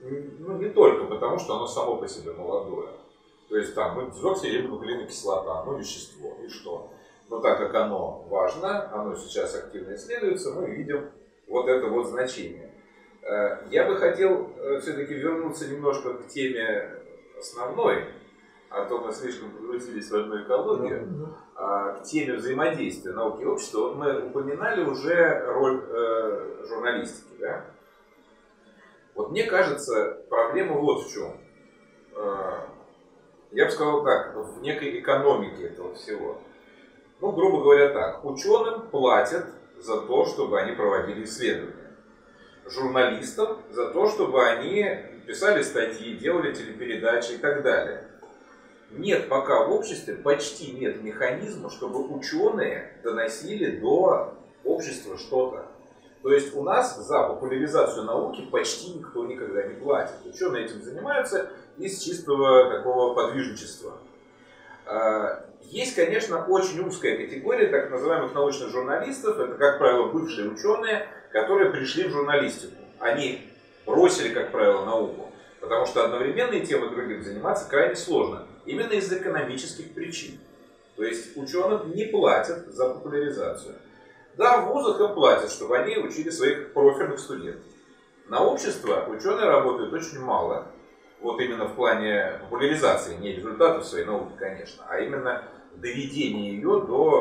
ну не только потому, что оно само по себе молодое. То есть там, ну, дезоксирибонуклеиновая кислота, ну вещество, и что? Но так как оно важно, оно сейчас активно исследуется, мы видим вот это вот значение. Я бы хотел все-таки вернуться немножко к теме основной, а то мы слишком погрузились в одну экологию, а, к теме взаимодействия науки и общества. Вот мы упоминали уже роль э, журналистики. Да? Вот мне кажется, проблема вот в чем. Э, я бы сказал так, в некой экономике этого всего. Ну, грубо говоря так, ученым платят за то, чтобы они проводили исследования. Журналистам за то, чтобы они писали статьи, делали телепередачи и так далее. Нет пока в обществе, почти нет механизма, чтобы ученые доносили до общества что-то. То есть у нас за популяризацию науки почти никто никогда не платит. Ученые этим занимаются из чистого такого подвижничества. Есть, конечно, очень узкая категория так называемых научных журналистов. Это, как правило, бывшие ученые, которые пришли в журналистику. Они бросили, как правило, науку, потому что одновременно и тем, и другим заниматься крайне сложно. Именно из экономических причин. То есть ученым не платят за популяризацию. Да, в вузах им платят, чтобы они учили своих профильных студентов. На общество ученые работают очень мало. Вот именно в плане популяризации, не результатов своей науки, конечно, а именно доведения ее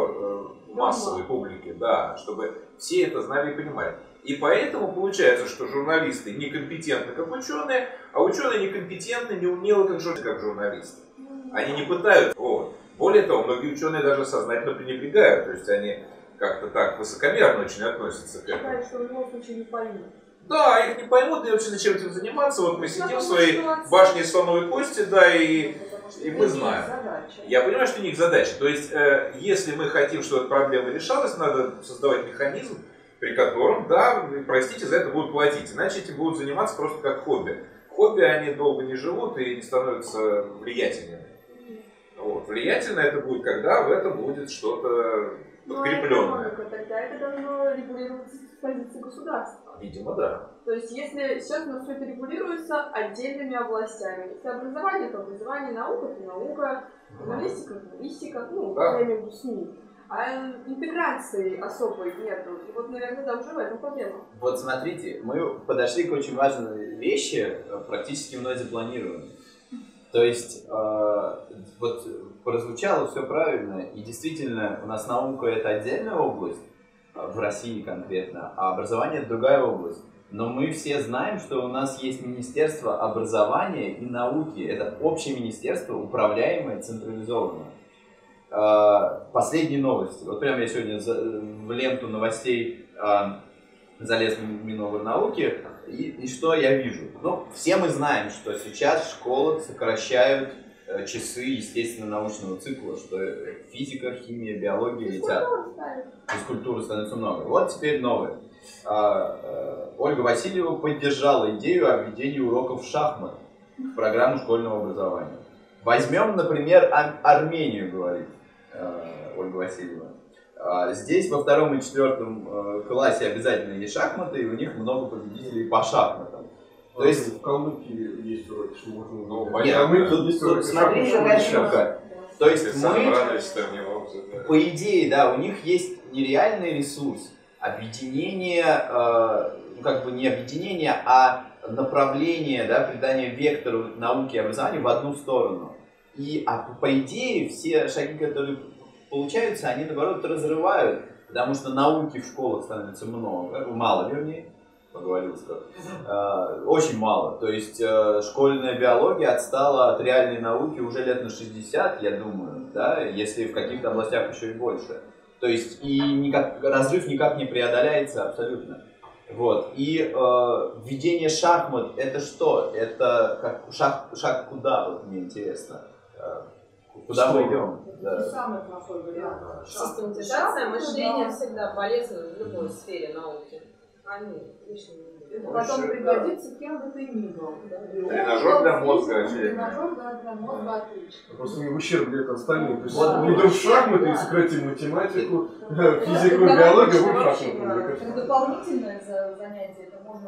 до э, массовой публики, да, чтобы все это знали и понимали. И поэтому получается, что журналисты некомпетентны как ученые, а ученые некомпетентны, неумелы как, жур... как журналисты. Они не пытаются. Вот. Более того, многие ученые даже сознательно пренебрегают, то есть они как-то так высокомерно очень относятся к этому. Что в любом случае не поймут. Да, их не поймут, и вообще зачем этим заниматься. Вот мы сидим в своей башне из слоновой кости, да, и, и мы знаем. Я понимаю, что у них задача. То есть, э, если мы хотим, чтобы эта проблема решалась, надо создавать механизм, при котором, да, простите, за это будут платить. Иначе этим будут заниматься просто как хобби. Хобби они долго не живут и не становятся влиятельными. Вот. Влиятельно это будет, когда в этом будет что-то подкрепленное. Ну, тогда это должно регулироваться с позиции государства. Видимо, да. То есть, если сейчас у нас все это регулируется отдельными областями. Если образование, то образование, наука, то наука, журналистика, журналистика, ну, Да. я имею в виду СМИ. А интеграции особой нету. И вот, наверное, там уже в этом проблема. Вот смотрите, мы подошли к очень важной вещи, практически мной запланированной. То есть, э, вот прозвучало все правильно, и действительно у нас наука это отдельная область, в России конкретно, а образование это другая область. Но мы все знаем, что у нас есть Министерство образования и науки. Это общее министерство, управляемое, централизованное. Э, последние новости. Вот прямо я сегодня в ленту новостей э, залез в Миноборнауки. И, и что я вижу? Ну, все мы знаем, что сейчас в школах сокращают э, часы естественно-научного цикла, что физика, химия, биология летят. Физкультуры становится много. Вот теперь новое. А, э, Ольга Васильева поддержала идею о введении уроков шахмат в программу школьного образования. Возьмем, например, Ар- Армению, говорит э, Ольга Васильева. Здесь во втором и четвертом э, классе обязательно есть шахматы, и у них много победителей по шахматам. То есть в Калмыкии есть уроки, что можно... Ну, понятно. Тут, тут смотри, какая штука. То есть мы, по идее, да, у них есть нереальный ресурс объединения, э, ну как бы не объединения, а направление, да, придания вектору науки и образования в одну сторону. И а, по идее все шаги, которые получаются, они наоборот разрывают, потому что науки в школах становится много, мало вернее, поговорил скоро, э, очень мало. То есть э, школьная биология отстала от реальной науки уже лет на шестьдесят, я думаю, да, если в каких-то областях еще и больше. То есть и никак, разрыв никак не преодоляется абсолютно. Вот. И э, введение шахмат это что? Это как шаг, шаг куда, вот мне интересно. Куда мы идем? Да. Самый плохой вариант. Систематизация мышления всегда полезна в любой сфере науки. Они лишними не Это потом пригодится кем бы ты ни был. Тренажер для мозга. Тренажер да, для мозга отлично. Просто не в ущерб для остальных. То есть Вот. мы идем в шахматы и сократим математику, физику, биологию, вы в шахматы. Как дополнительное занятие это можно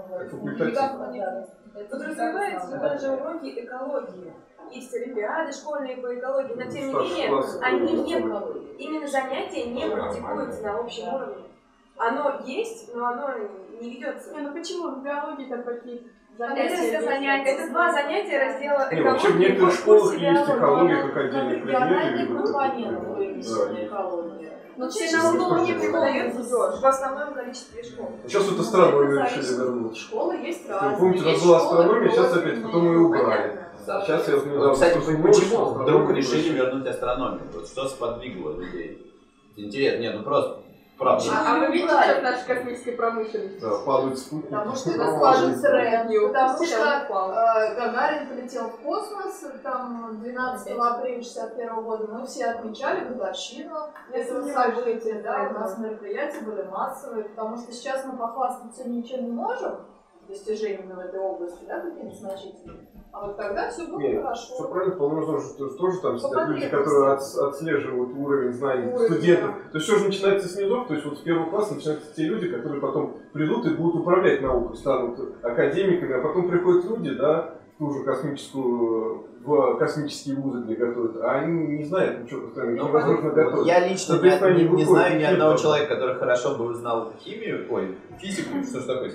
Подразумевается даже уроки экологии. Есть олимпиады школьные по экологии, но тем не менее они не, именно занятия не практикуются на общем уровне. Оно есть, но оно не ведется. Не, ну почему в биологии там какие Занятия, занятия. Это два занятия раздела Не, вообще в некоторых школах есть экология как отдельный региональный предмет. компонент вывести экологию. Но все все равно равно не не преподается преподается в основном количестве школ. Сейчас это странно вы решили вернуть. Школы есть Вы разные. помните, у нас Есть была школы астрономия, сейчас профильные. опять потом ее убрали. Да. Сейчас я вот Вот, недавно кстати, слышал, почему что вдруг астрономию решили бросили. вернуть астрономию? Вот что сподвигло людей? Интересно, нет, ну просто правда. А, а вы видите, как наша космическая промышленность? Да, падают спутники. Потому что это Ну, скажет тренд, Не потому упустил, что упал. э, Гагарин полетел в космос, там двенадцатого апреля шестьдесят первого года мы все отмечали годовщину этого события, да, у нас мероприятия были массовые, потому что сейчас мы похвастаться ничем не можем, достижениями в этой области, да, какими-то значительными, а вот тогда все будет Нет, хорошо. все правильно, вполне возможно, что тоже там сидят По люди, потребностям. которые отс- отслеживают уровень знаний Уровень, студентов. То есть все же начинается с низов, то есть вот с первого класса начинаются те люди, которые потом придут и будут управлять наукой, станут академиками, а потом приходят люди, да, в ту же космическую, в космические вузы, где готовят, а они не знают ничего, постоянно, их Ну, невозможно вот готовить. я лично Соответственно, не, они не выходят знаю ни из одного этого. человека, который хорошо бы знал химию, ой, физику, что ж такое,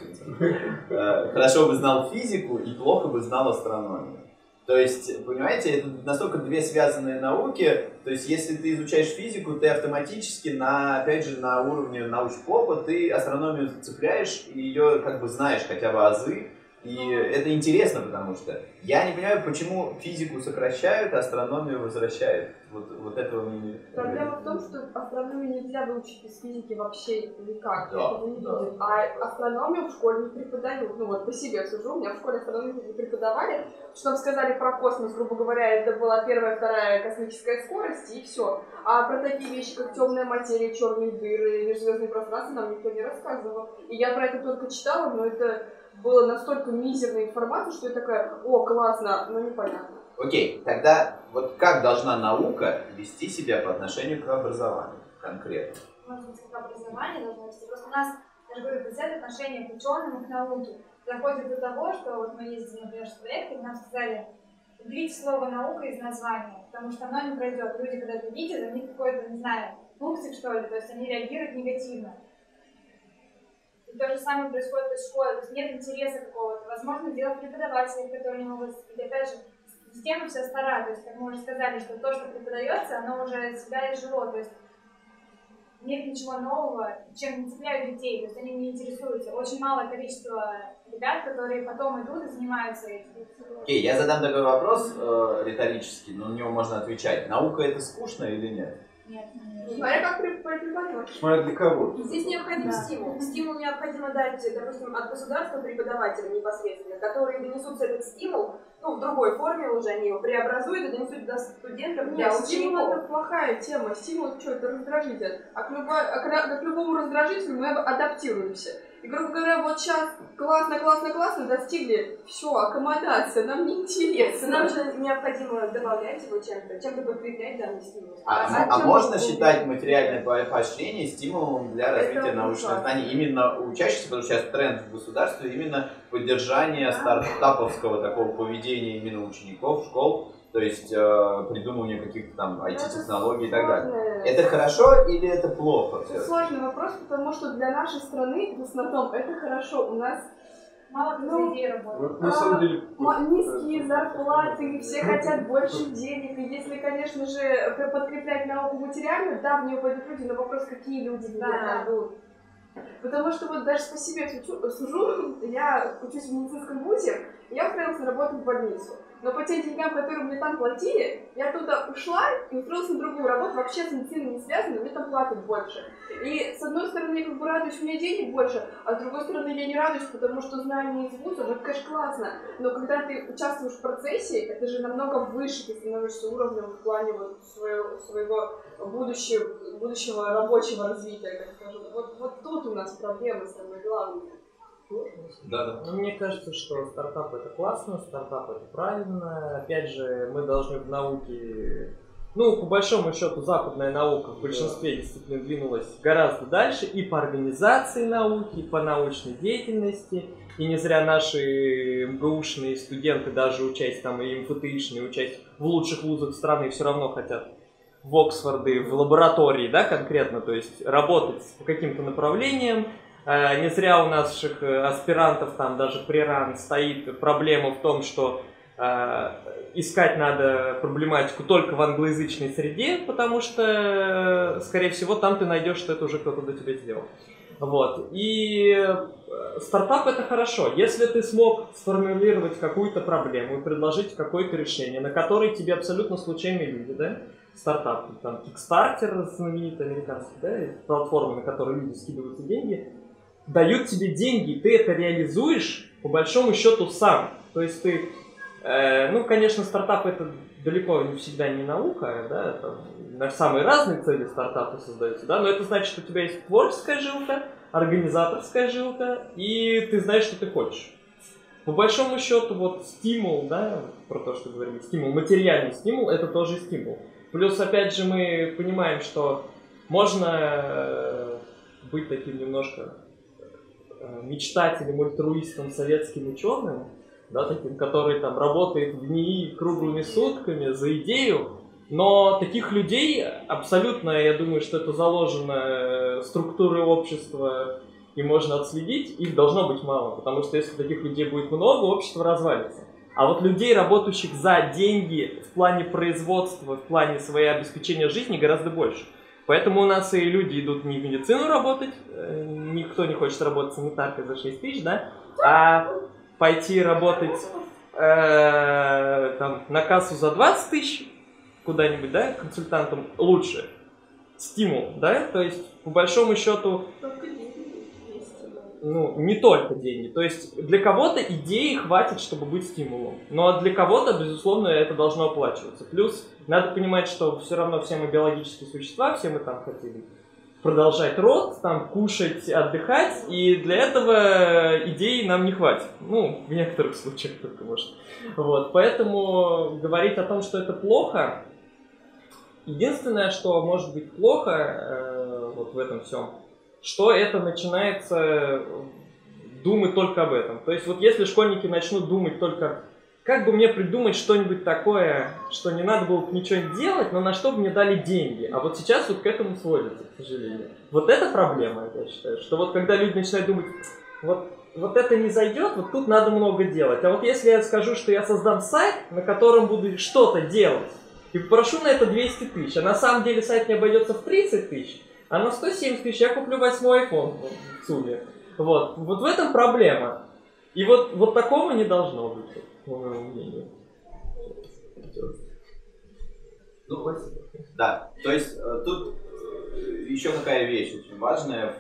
Э, хорошо бы знал физику и плохо бы знал астрономию. То есть, понимаете, это настолько две связанные науки, то есть если ты изучаешь физику, ты автоматически, на, опять же, на уровне научпопа, ты астрономию цепляешь и ее как бы знаешь хотя бы азы, и это интересно, потому что я не понимаю, почему физику сокращают, а астрономию возвращают. Вот, вот этого мне не... Проблема в том, что астрономию нельзя выучить из физики вообще никак. Да, Этого не да. будет. А астрономию в школе не преподают. Ну вот по себе сужу, у меня в школе астрономию не преподавали. Что нам сказали про космос, грубо говоря, это была первая, вторая космическая скорость и все. А про такие вещи, как темная материя, черные дыры, межзвездные пространства нам никто не рассказывал. И я про это только читала, но это было настолько мизерная информация, что я такая, о, классно, но непонятно. Окей, тогда вот как должна наука вести себя по отношению к образованию конкретно? Может быть, как образование должно вести. Просто у нас, я же говорю, предвзятое отношение к ученым и к науке доходит до того, что вот мы ездили, например, в проект, и нам сказали, уберите слово «наука» из названия, потому что оно не пройдет. Люди, когда это видят, у них какой-то, не знаю, пунктик, что ли, то есть они реагируют негативно. И то же самое происходит в школе, то есть нет интереса какого-то. Возможно, делать преподавателей, которые не могут выступить. Опять же, система вся старая, то есть, как мы уже сказали, что то, что преподается, оно уже себя изжило, то есть нет ничего нового, чем не цепляют детей, то есть они не интересуются. Очень малое количество ребят, которые потом идут и занимаются этим. Окей, я задам такой вопрос э, риторический, но на него можно отвечать. Наука это скучно или нет? Нет, Смотря как преподавать. Смотря для кого. здесь необходим Да. стимул. Стимул необходимо дать, допустим, от государства преподавателям непосредственно, которые донесут этот стимул, ну, в другой форме уже, они его преобразуют и донесут до студентов, для Нет, стимул учеников. это плохая тема. Стимул что, это раздражитель. А к, любой, а к, к любому раздражителю мы адаптируемся. И, грубо говоря, вот сейчас классно, классно, классно, достигли, все, аккомодация, нам не интересно. Нам же необходимо добавлять его чем-то, чем-то подкреплять данный стимул. А, А а чем можно это считать материальное по- поощрение стимулом для развития Это научных ужасно. знаний именно учащихся, потому что сейчас тренд в государстве именно поддержание стартаповского такого поведения именно учеников, школ, то есть э, придумывание каких-то там ай ти-технологий и так далее. Сложное- Это хорошо или это плохо? Это сложный вопрос, потому что для нашей страны, в основном, это хорошо. У нас Мало кто Ну, за идеи работает. Вот, на самом деле... м- низкие зарплаты, все хотят больше денег. И если, конечно же, п- подкреплять науку материально, да, в нее пойдут люди, но вопрос, какие люди в нее Да. пойдут. Потому что вот даже по себе сужу, сужу, я учусь в медицинском вузе, и я устроилась на работу в больницу. Но по тем деньгам, которые мне там платили, я туда ушла и устроилась на другую работу, вообще с медициной не связанную, мне там платят больше. И с одной стороны, я как бы радуюсь, у меня денег больше, а с другой стороны, я не радуюсь, потому что знания из вуза, ну это, конечно, классно, но когда ты участвуешь в процессе, это же намного выше, ты становишься уровнем в плане вот своего, своего будущего, будущего рабочего развития, так скажем. Вот, вот тут у нас проблемы самые главные. Да, да. Ну, мне кажется, что стартап это классно, стартап это правильно. Опять же, мы должны в науке... Ну, по большому счету, западная наука в большинстве дисциплин двинулась гораздо дальше и по организации науки, и по научной деятельности. И не зря наши МГУшные студенты, даже учась там и МФТИшные, учась в лучших вузах страны, все равно хотят в Оксфорды, в лаборатории, да, конкретно, то есть работать по каким-то направлениям. Не зря у наших аспирантов, там даже при ран стоит проблема в том, что искать надо проблематику только в англоязычной среде, потому что, скорее всего, там ты найдешь, что это уже кто-то до тебя сделал. Вот. И стартап — это хорошо. Если ты смог сформулировать какую-то проблему и предложить какое-то решение, на которое тебе абсолютно случайные люди, да, стартап, там, Kickstarter знаменитый американский, да, платформа, на которой люди скидываются деньги, дают тебе деньги, ты это реализуешь, по большому счету, сам. То есть ты, э, ну, конечно, стартап — это далеко не всегда не наука, да, это на самые разные цели стартапы создаются, да, но это значит, что у тебя есть творческая жилка, организаторская жилка, и ты знаешь, что ты хочешь. По большому счету, вот стимул, да, про то, что говорили, стимул, материальный стимул, это тоже стимул. Плюс, опять же, мы понимаем, что можно быть таким немножко мечтателем, альтруистом, советским ученым, да, таким, который там работает в НИИ круглыми сутками за идею, но таких людей абсолютно, я думаю, что это заложено структурой общества и можно отследить, их должно быть мало, потому что если таких людей будет много, общество развалится. А вот людей, работающих за деньги в плане производства, в плане своей обеспечения жизни, гораздо больше. Поэтому у нас и люди идут не в медицину работать, никто не хочет работать санитаркой за шесть тысяч, да, а пойти работать э, там, на кассу за двадцать тысяч куда-нибудь, да, консультантом лучше. Стимул, да, то есть по большому счету, ну, не только деньги. То есть для кого-то идеи хватит, чтобы быть стимулом. Но для кого-то, безусловно, это должно оплачиваться. Плюс надо понимать, что все равно все мы биологические существа, все мы там хотим продолжать род, там, кушать, отдыхать, и для этого идей нам не хватит. Ну, в некоторых случаях только, может. Вот, поэтому говорить о том, что это плохо, единственное, что может быть плохо э, вот в этом всем, что это начинается думать только об этом. То есть вот если школьники начнут думать только, как бы мне придумать что-нибудь такое, что не надо было бы ничего не делать, но на что бы мне дали деньги. А вот сейчас вот к этому сводится, к сожалению. Вот это проблема, я считаю, что вот когда люди начинают думать, вот, вот это не зайдет, вот тут надо много делать. А вот если я скажу, что я создам сайт, на котором буду что-то делать, и попрошу на это двести тысяч, а на самом деле сайт не обойдется в тридцать тысяч, а на сто семьдесят тысяч я куплю восьмой iPhone в сумме. Вот. Вот в этом проблема. И вот, вот такого не должно быть, по моему мнению. Ну, да, то есть тут еще какая вещь очень важная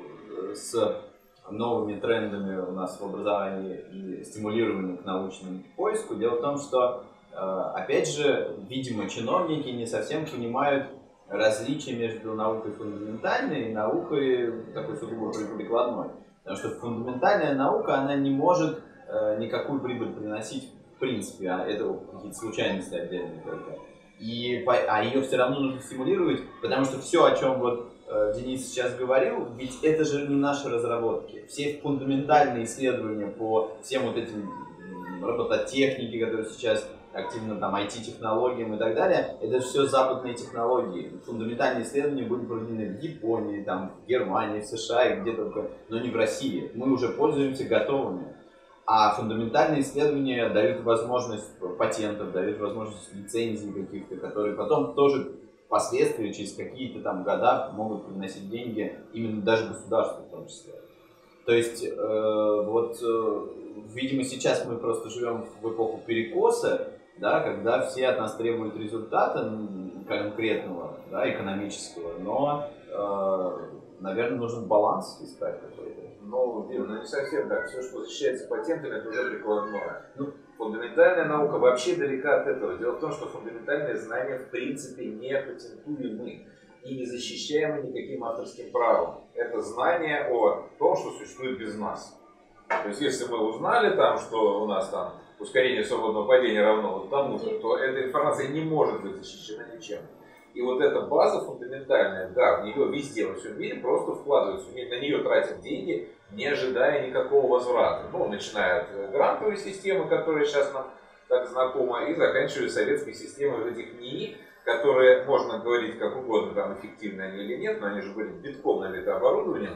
с новыми трендами у нас в образовании и стимулированием к научному поиску. Дело в том, что, опять же, видимо, чиновники не совсем понимают различия между наукой фундаментальной и наукой такой сугубо прикладной. Потому что фундаментальная наука, она не может э, никакую прибыль приносить в принципе, а это какие-то случайности отдельные только. И, а ее все равно нужно стимулировать, потому что все, о чем вот э, Денис сейчас говорил, ведь это же не наши разработки. Все фундаментальные исследования по всем вот этим робототехнике, которые сейчас активно там ай ти-технологиям и так далее, это все западные технологии. Фундаментальные исследования были проведены в Японии, там, в Германии, в США и где только, но не в России. Мы уже пользуемся готовыми. А фундаментальные исследования дают возможность патентов, дают возможность лицензий каких-то, которые потом тоже впоследствии, через какие-то там года могут приносить деньги именно даже государству в том числе. То есть, э, вот, э, видимо, сейчас мы просто живем в эпоху перекоса, да, когда все от нас требуют результата конкретного, да, экономического, но, э, наверное, нужен баланс искать какой-то. Ну, Дим, ну не совсем так. Все, что защищается патентами, это уже прикладное. Ну, фундаментальная наука вообще далека от этого. Дело в том, что фундаментальные знания в принципе не патентуемы и не защищаемы никаким авторским правом. Это знание о том, что существует без нас. То есть, если мы узнали, там, что у нас там ускорение свободного падения равно вот тому-то, то эта информация не может быть защищена ничем. И вот эта база фундаментальная, да, в нее везде, во всем мире просто вкладываются, на нее тратят деньги, не ожидая никакого возврата. Ну, начиная от грантовой системы, которая сейчас нам так знакома, и заканчивая советской системой вот этих НИИ, которые, можно говорить как угодно, там, эффективны они или нет, но они же были битком налиты оборудованием.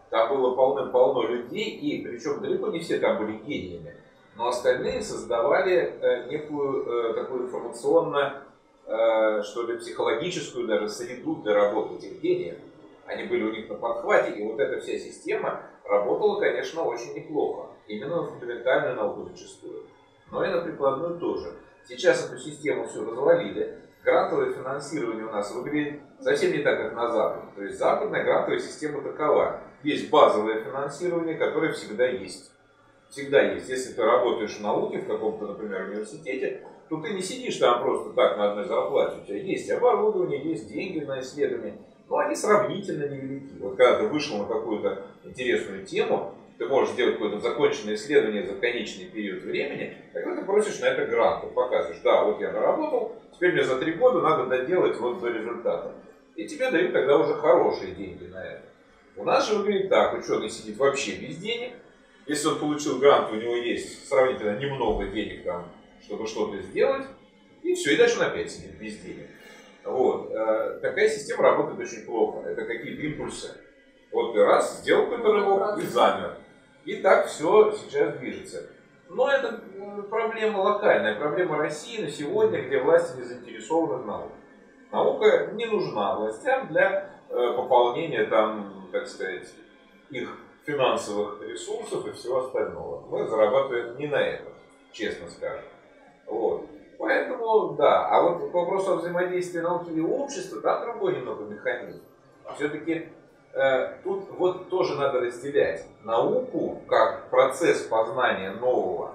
Там было полно-полно людей, и причем далеко не все там были гениями, но остальные создавали э, некую э, такую информационно, э, что ли, психологическую даже среду для работы этих гениев. Они были у них на подхвате, и вот эта вся система работала, конечно, очень неплохо. Именно на фундаментальную науку зачастую, но и на прикладную тоже. Сейчас эту систему все развалили. Грантовое финансирование у нас выглядит совсем не так, как на Западе. То есть западная грантовая система такова. Есть базовое финансирование, которое всегда есть. Всегда есть. Если ты работаешь в науке, в каком-то, например, университете, то ты не сидишь там просто так на одной зарплате. У тебя есть оборудование, есть деньги на исследования, но они сравнительно невелики. Вот когда ты вышел на какую-то интересную тему, ты можешь сделать какое-то законченное исследование за конечный период времени, тогда ты просишь на это грант, ты показываешь, да, вот я наработал, теперь мне за три года надо доделать вот до результата. И тебе дают тогда уже хорошие деньги на это. У нас же выглядит так, ученый сидит вообще без денег. Если он получил грант, у него есть сравнительно немного денег там, чтобы что-то сделать, и все, и дальше он опять сидит без денег. Вот. Такая система работает очень плохо. Это какие-то импульсы. Вот ты раз, сделал какой-то рывок и замер. И так все сейчас движется. Но это проблема локальная, проблема России на сегодня, где власти не заинтересованы в науке. Наука не нужна властям для э, пополнения там, так сказать, их финансовых ресурсов и всего остального. Мы зарабатываем не на этом, честно скажем. Вот. Поэтому, да. А вот по вопросу о взаимодействии науки и общества, там другой немного механизм. Все-таки э, тут вот тоже надо разделять науку как процесс познания нового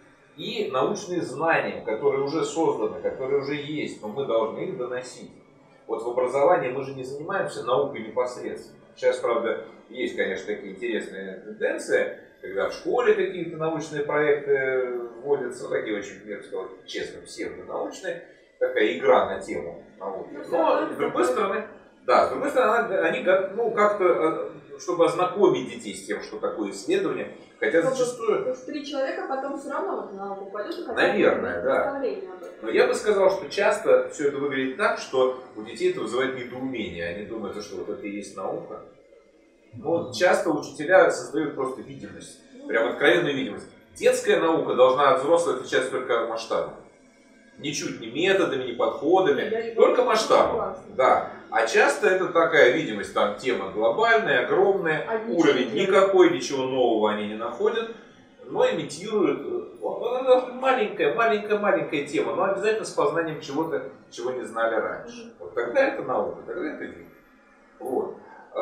и научные знания, которые уже созданы, которые уже есть, но мы должны их доносить. Вот в образовании мы же не занимаемся наукой непосредственно. Сейчас, правда, есть, конечно, такие интересные тенденции, когда в школе какие-то научные проекты вводятся, такие очень, я бы сказал, честно, псевдонаучные, такая игра на тему науки. Но, с другой стороны, да, с другой стороны, они ну, как-то, чтобы ознакомить детей с тем, что такое исследование, хотя зачастую... То есть три человека потом все равно в науку пойдут и хотят... Наверное, да. Но я бы сказал, что часто все это выглядит так, что у детей это вызывает недоумение. Они думают, что вот это и есть наука. Но часто учителя создают просто видимость, прям откровенную видимость. Детская наука должна от взрослых отличаться только масштабом. Ничуть не методами, не подходами, только масштабом. Да. А часто это такая видимость, там тема глобальная, огромная, а уровень никакой, ничего нового они не находят, но имитируют. Маленькая, маленькая, маленькая тема, но обязательно с познанием чего-то, чего не знали раньше. Вот тогда это наука, тогда это вид. Вот.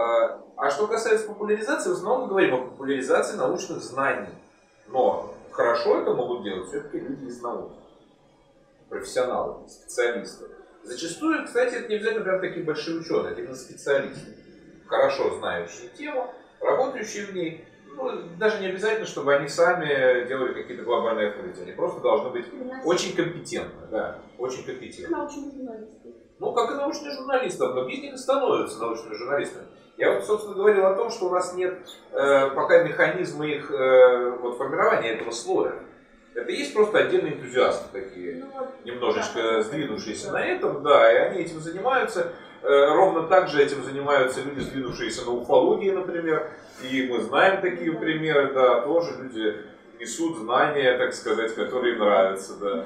А что касается популяризации, в основном мы говорим о популяризации научных знаний. Но хорошо это могут делать все-таки люди из науки. Профессионалы, специалисты. Зачастую, кстати, это не обязательно прям такие большие ученые, это именно специалисты. Хорошо знающие тему, работающие в ней. Ну, даже не обязательно, чтобы они сами делали какие-то глобальные открытия. Они просто должны быть очень компетентны. Да, очень компетентны. Научные журналисты. Ну, как и научные журналисты, многие из них становятся научными журналистами. Я вот, собственно, говорил о том, что у нас нет э, пока механизма их э, вот, формирования этого слоя. Это есть просто отдельные энтузиасты такие, ну, вот, немножечко да, сдвинувшиеся да. на этом, да, и они этим занимаются. Э, ровно так же этим занимаются люди, сдвинувшиеся на уфологии, например. И мы знаем такие примеры, да, тоже люди несут знания, так сказать, которые им нравятся, да.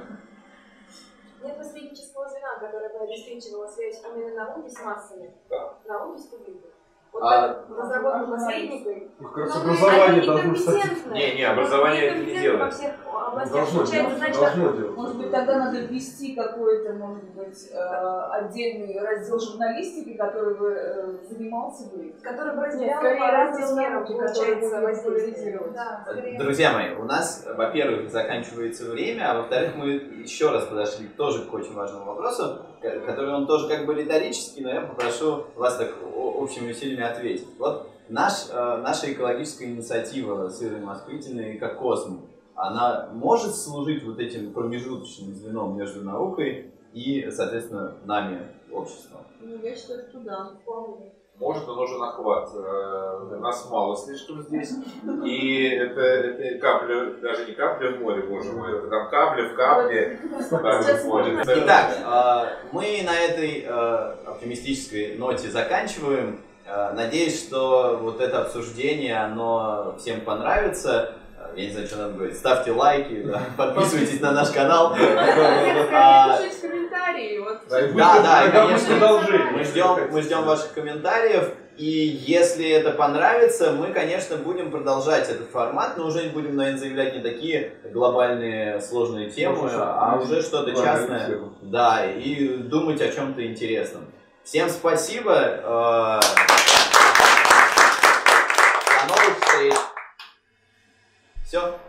Нет посреднического звена, которое бы обеспечивало связь именно науки с массами, да. науки с публикой. Вот а, разработка посредников. Как раз образование должно стать. Не, не, образование это не делает. Во всех областях должно получается, значит, должно делать. Может быть, тогда надо ввести какой-то, может быть, отдельный раздел журналистики, который бы занимался бы. Который бы разделял скорее раздел науки, получается, воздействовать. Да, Друзья мои, у нас, во-первых, заканчивается время, а во-вторых, мы еще раз подошли тоже к очень важному вопросу, который он тоже как бы риторический, но я попрошу вас так общими усилиями ответить. Вот наш, наша экологическая инициатива «Сырые Москвительные» как «Космо», она может служить вот этим промежуточным звеном между наукой и, соответственно, нами, обществом? Ну, я считаю, что да. Может, но нужен охват. Нас мало слишком здесь. И это, это капля, даже не капля в море, боже мой, это там капля в капле. Итак, мы на этой оптимистической ноте заканчиваем. Надеюсь, что вот это обсуждение, оно всем понравится. Я не знаю, что надо говорить. Ставьте лайки, да, подписывайтесь на наш канал. Пишите комментарии. Да, да, конечно. Мы ждем, мы ждем ваших комментариев. И если это понравится, мы, конечно, будем продолжать этот формат, но уже будем, наверное, заявлять не такие глобальные сложные темы, а уже что-то частное. Да, и думать о чем-то интересном. Всем спасибо. До новых встреч. Все.